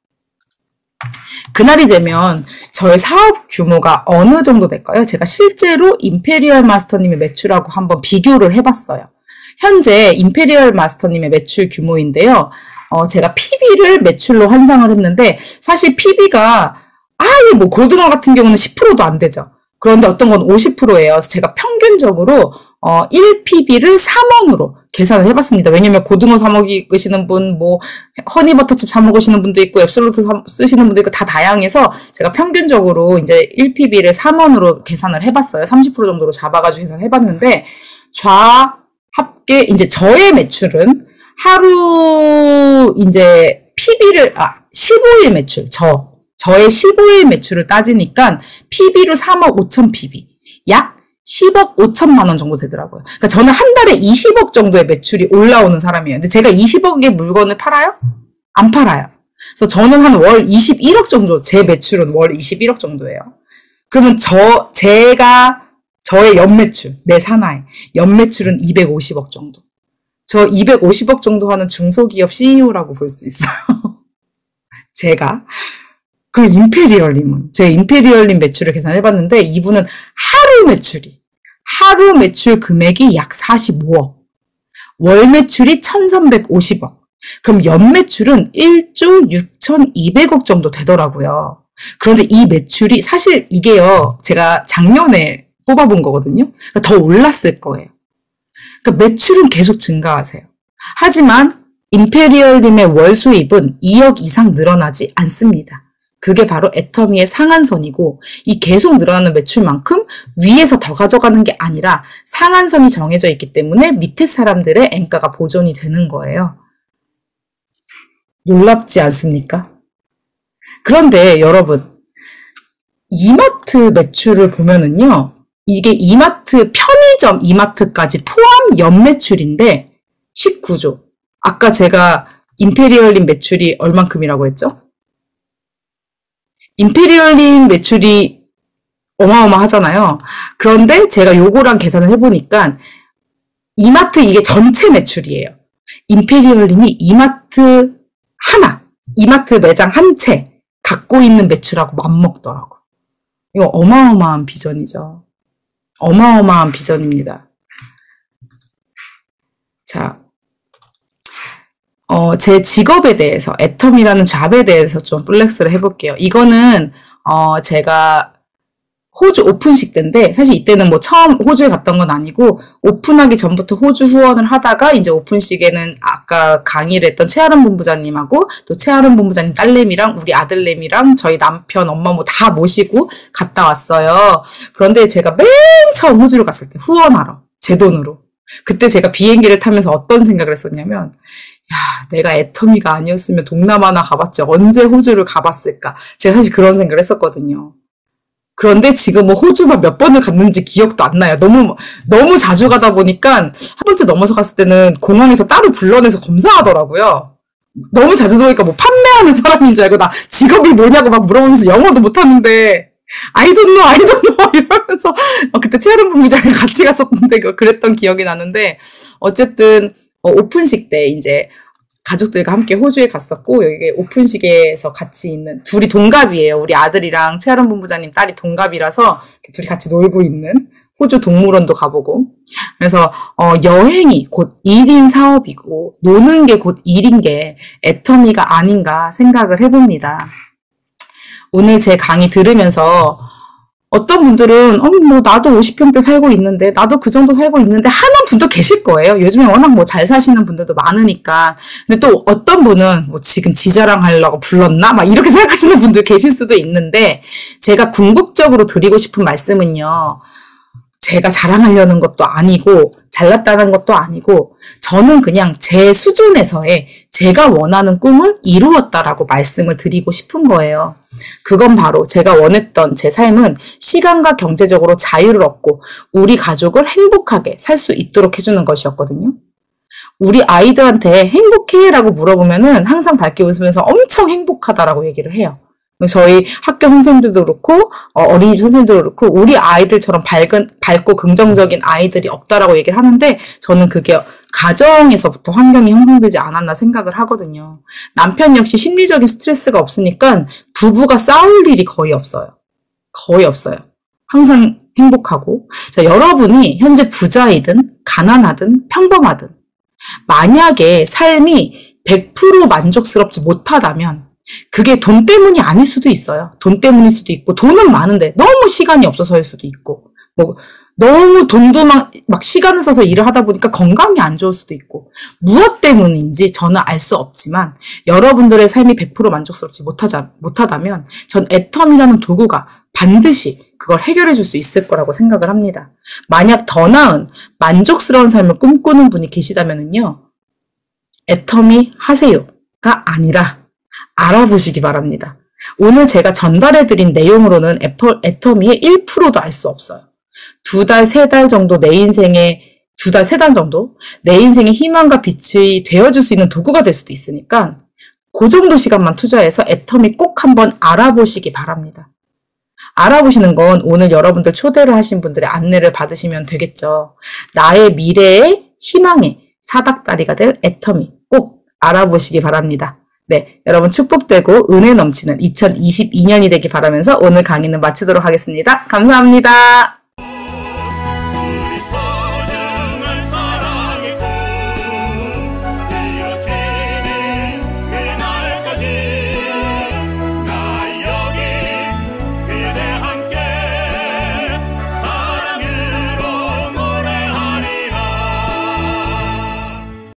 그날이 되면 저의 사업 규모가 어느 정도 될까요? 제가 실제로 임페리얼 마스터님의 매출하고 한번 비교를 해봤어요. 현재 임페리얼 마스터님의 매출 규모인데요. 어, 제가 피비를 매출로 환상을 했는데, 사실 피비가 아예 뭐 고등어 같은 경우는 십 퍼센트도 안 되죠. 그런데 어떤 건 오십 퍼센트예요. 그래서 제가 평균적으로, 어, 일 피비를 삼 원으로 계산을 해봤습니다. 왜냐면 고등어 사 먹으시는 분, 뭐, 허니버터칩 사 먹으시는 분도 있고, 앱솔루트 쓰시는 분도 있고, 다 다양해서 제가 평균적으로 이제 일 피비를 삼 원으로 계산을 해봤어요. 삼십 퍼센트 정도로 잡아가지고 계산을 해봤는데, 좌합계, 이제 저의 매출은 하루 이제 피비를 아 십오 일 매출 저 저의 십오 일 매출을 따지니까 피비로 삼억 오천 피비. 약 십억 오천만 원 정도 되더라고요. 그러니까 저는 한 달에 이십억 정도의 매출이 올라오는 사람이에요. 근데 제가 이십억의 물건을 팔아요? 안 팔아요. 그래서 저는 한 월 이십일억 정도, 제 매출은 월 이십일억 정도예요. 그러면 저, 제가, 저의 연매출, 내 사나이, 연매출은 이백오십억 정도. 저 이백오십억 정도 하는 중소기업 씨이오라고 볼 수 있어요. 제가. 그 임페리얼님은, 제 임페리얼님 매출을 계산해봤는데, 이분은 하루 매출이, 하루 매출 금액이 약 사십오억. 월 매출이 천삼백오십억. 그럼 연 매출은 일조 육천이백억 정도 되더라고요. 그런데 이 매출이 사실 이게요, 제가 작년에 뽑아본 거거든요. 그러니까 더 올랐을 거예요. 그러니까 매출은 계속 증가하세요. 하지만 임페리얼님의 월 수입은 이억 이상 늘어나지 않습니다. 그게 바로 애터미의 상한선이고, 이 계속 늘어나는 매출만큼 위에서 더 가져가는 게 아니라 상한선이 정해져 있기 때문에 밑에 사람들의 앵가가 보존이 되는 거예요. 놀랍지 않습니까? 그런데 여러분, 이마트 매출을 보면은요, 이게 이마트, 편의점 이마트까지 포함 연매출인데 십구조. 아까 제가 임페리얼님 매출이 얼만큼이라고 했죠? 임페리얼님 매출이 어마어마하잖아요. 그런데 제가 요거랑 계산을 해보니까 이마트 이게 전체 매출이에요. 임페리얼님이 이마트 하나, 이마트 매장 한 채 갖고 있는 매출하고 맞먹더라고. 이거 어마어마한 비전이죠. 어마어마한 비전입니다. 자, 어, 제 직업에 대해서, 애텀이라는 잡에 대해서 좀 플렉스를 해볼게요. 이거는, 어, 제가 호주 오픈식 때인데, 사실 이때는 뭐 처음 호주에 갔던 건 아니고, 오픈하기 전부터 호주 후원을 하다가, 이제 오픈식에는 아까 강의를 했던 최아름 본부장님하고, 또 최아름 본부장님 딸내미랑, 우리 아들내미랑, 저희 남편, 엄마 뭐 다 모시고 갔다 왔어요. 그런데 제가 맨 처음 호주를 갔을 때, 후원하러, 제 돈으로. 그때 제가 비행기를 타면서 어떤 생각을 했었냐면, 야, 내가 애터미가 아니었으면 동남아나 가봤지 언제 호주를 가봤을까? 제가 사실 그런 생각을 했었거든요. 그런데 지금 뭐 호주만 몇 번을 갔는지 기억도 안 나요. 너무, 너무 자주 가다 보니까 한 번째 넘어서 갔을 때는 공항에서 따로 불러내서 검사하더라고요. 너무 자주 들어오니까 뭐 판매하는 사람인 줄 알고 나 직업이 뭐냐고 막 물어보면서 영어도 못하는데 I don't know, I don't know 이러면서 어, 그때 최아름 본부장이랑 같이 갔었는데 그랬던 기억이 나는데 어쨌든 어, 오픈식 때 이제 가족들과 함께 호주에 갔었고, 여기 오픈식에서 같이 있는, 둘이 동갑이에요. 우리 아들이랑 최아름 본부장님 딸이 동갑이라서 둘이 같이 놀고 있는 호주 동물원도 가보고. 그래서 어, 여행이 곧 일 인 사업이고 노는 게 곧 일인 게 애터미가 아닌가 생각을 해봅니다. 오늘 제 강의 들으면서 어떤 분들은 어, 뭐 나도 오십 평대 살고 있는데 나도 그 정도 살고 있는데 하는 분도 계실 거예요. 요즘에 워낙 뭐 잘 사시는 분들도 많으니까. 근데 또 어떤 분은 뭐 지금 지자랑 하려고 불렀나? 막 이렇게 생각하시는 분들 계실 수도 있는데 제가 궁극적으로 드리고 싶은 말씀은요. 제가 자랑하려는 것도 아니고 잘났다는 것도 아니고 저는 그냥 제 수준에서의 제가 원하는 꿈을 이루었다라고 말씀을 드리고 싶은 거예요. 그건 바로 제가 원했던 제 삶은 시간과 경제적으로 자유를 얻고 우리 가족을 행복하게 살 수 있도록 해주는 것이었거든요. 우리 아이들한테 행복해? 라고 물어보면은 항상 밝게 웃으면서 엄청 행복하다라고 얘기를 해요. 저희 학교 선생님들도 그렇고 어린이집 선생님들도 그렇고 우리 아이들처럼 밝은, 밝고 긍정적인 아이들이 없다라고 얘기를 하는데 저는 그게 가정에서부터 환경이 형성되지 않았나 생각을 하거든요. 남편 역시 심리적인 스트레스가 없으니까 부부가 싸울 일이 거의 없어요. 거의 없어요. 항상 행복하고. 자, 여러분이 현재 부자이든 가난하든 평범하든 만약에 삶이 백 퍼센트 만족스럽지 못하다면 그게 돈 때문이 아닐 수도 있어요. 돈 때문일 수도 있고 돈은 많은데 너무 시간이 없어서일 수도 있고 뭐 너무 돈도 막, 막 시간을 써서 일을 하다 보니까 건강이 안 좋을 수도 있고 무엇 때문인지 저는 알 수 없지만 여러분들의 삶이 백 퍼센트 만족스럽지 못하자, 못하다면 전 애텀이라는 도구가 반드시 그걸 해결해 줄 수 있을 거라고 생각을 합니다. 만약 더 나은 만족스러운 삶을 꿈꾸는 분이 계시다면요. 애텀이 하세요가 아니라 알아보시기 바랍니다. 오늘 제가 전달해드린 내용으로는 애플, 애터미의 일 퍼센트도 알 수 없어요. 두 달, 세 달 정도 내 인생에, 두 달, 세 달 정도 내 인생의 희망과 빛이 되어줄 수 있는 도구가 될 수도 있으니까 그 정도 시간만 투자해서 애터미 꼭 한번 알아보시기 바랍니다. 알아보시는 건 오늘 여러분들 초대를 하신 분들의 안내를 받으시면 되겠죠. 나의 미래의 희망의 사닥다리가 될 애터미 꼭 알아보시기 바랍니다. 네, 여러분 축복되고 은혜 넘치는 이천이십이 년이 되기 바라면서 오늘 강의는 마치도록 하겠습니다. 감사합니다.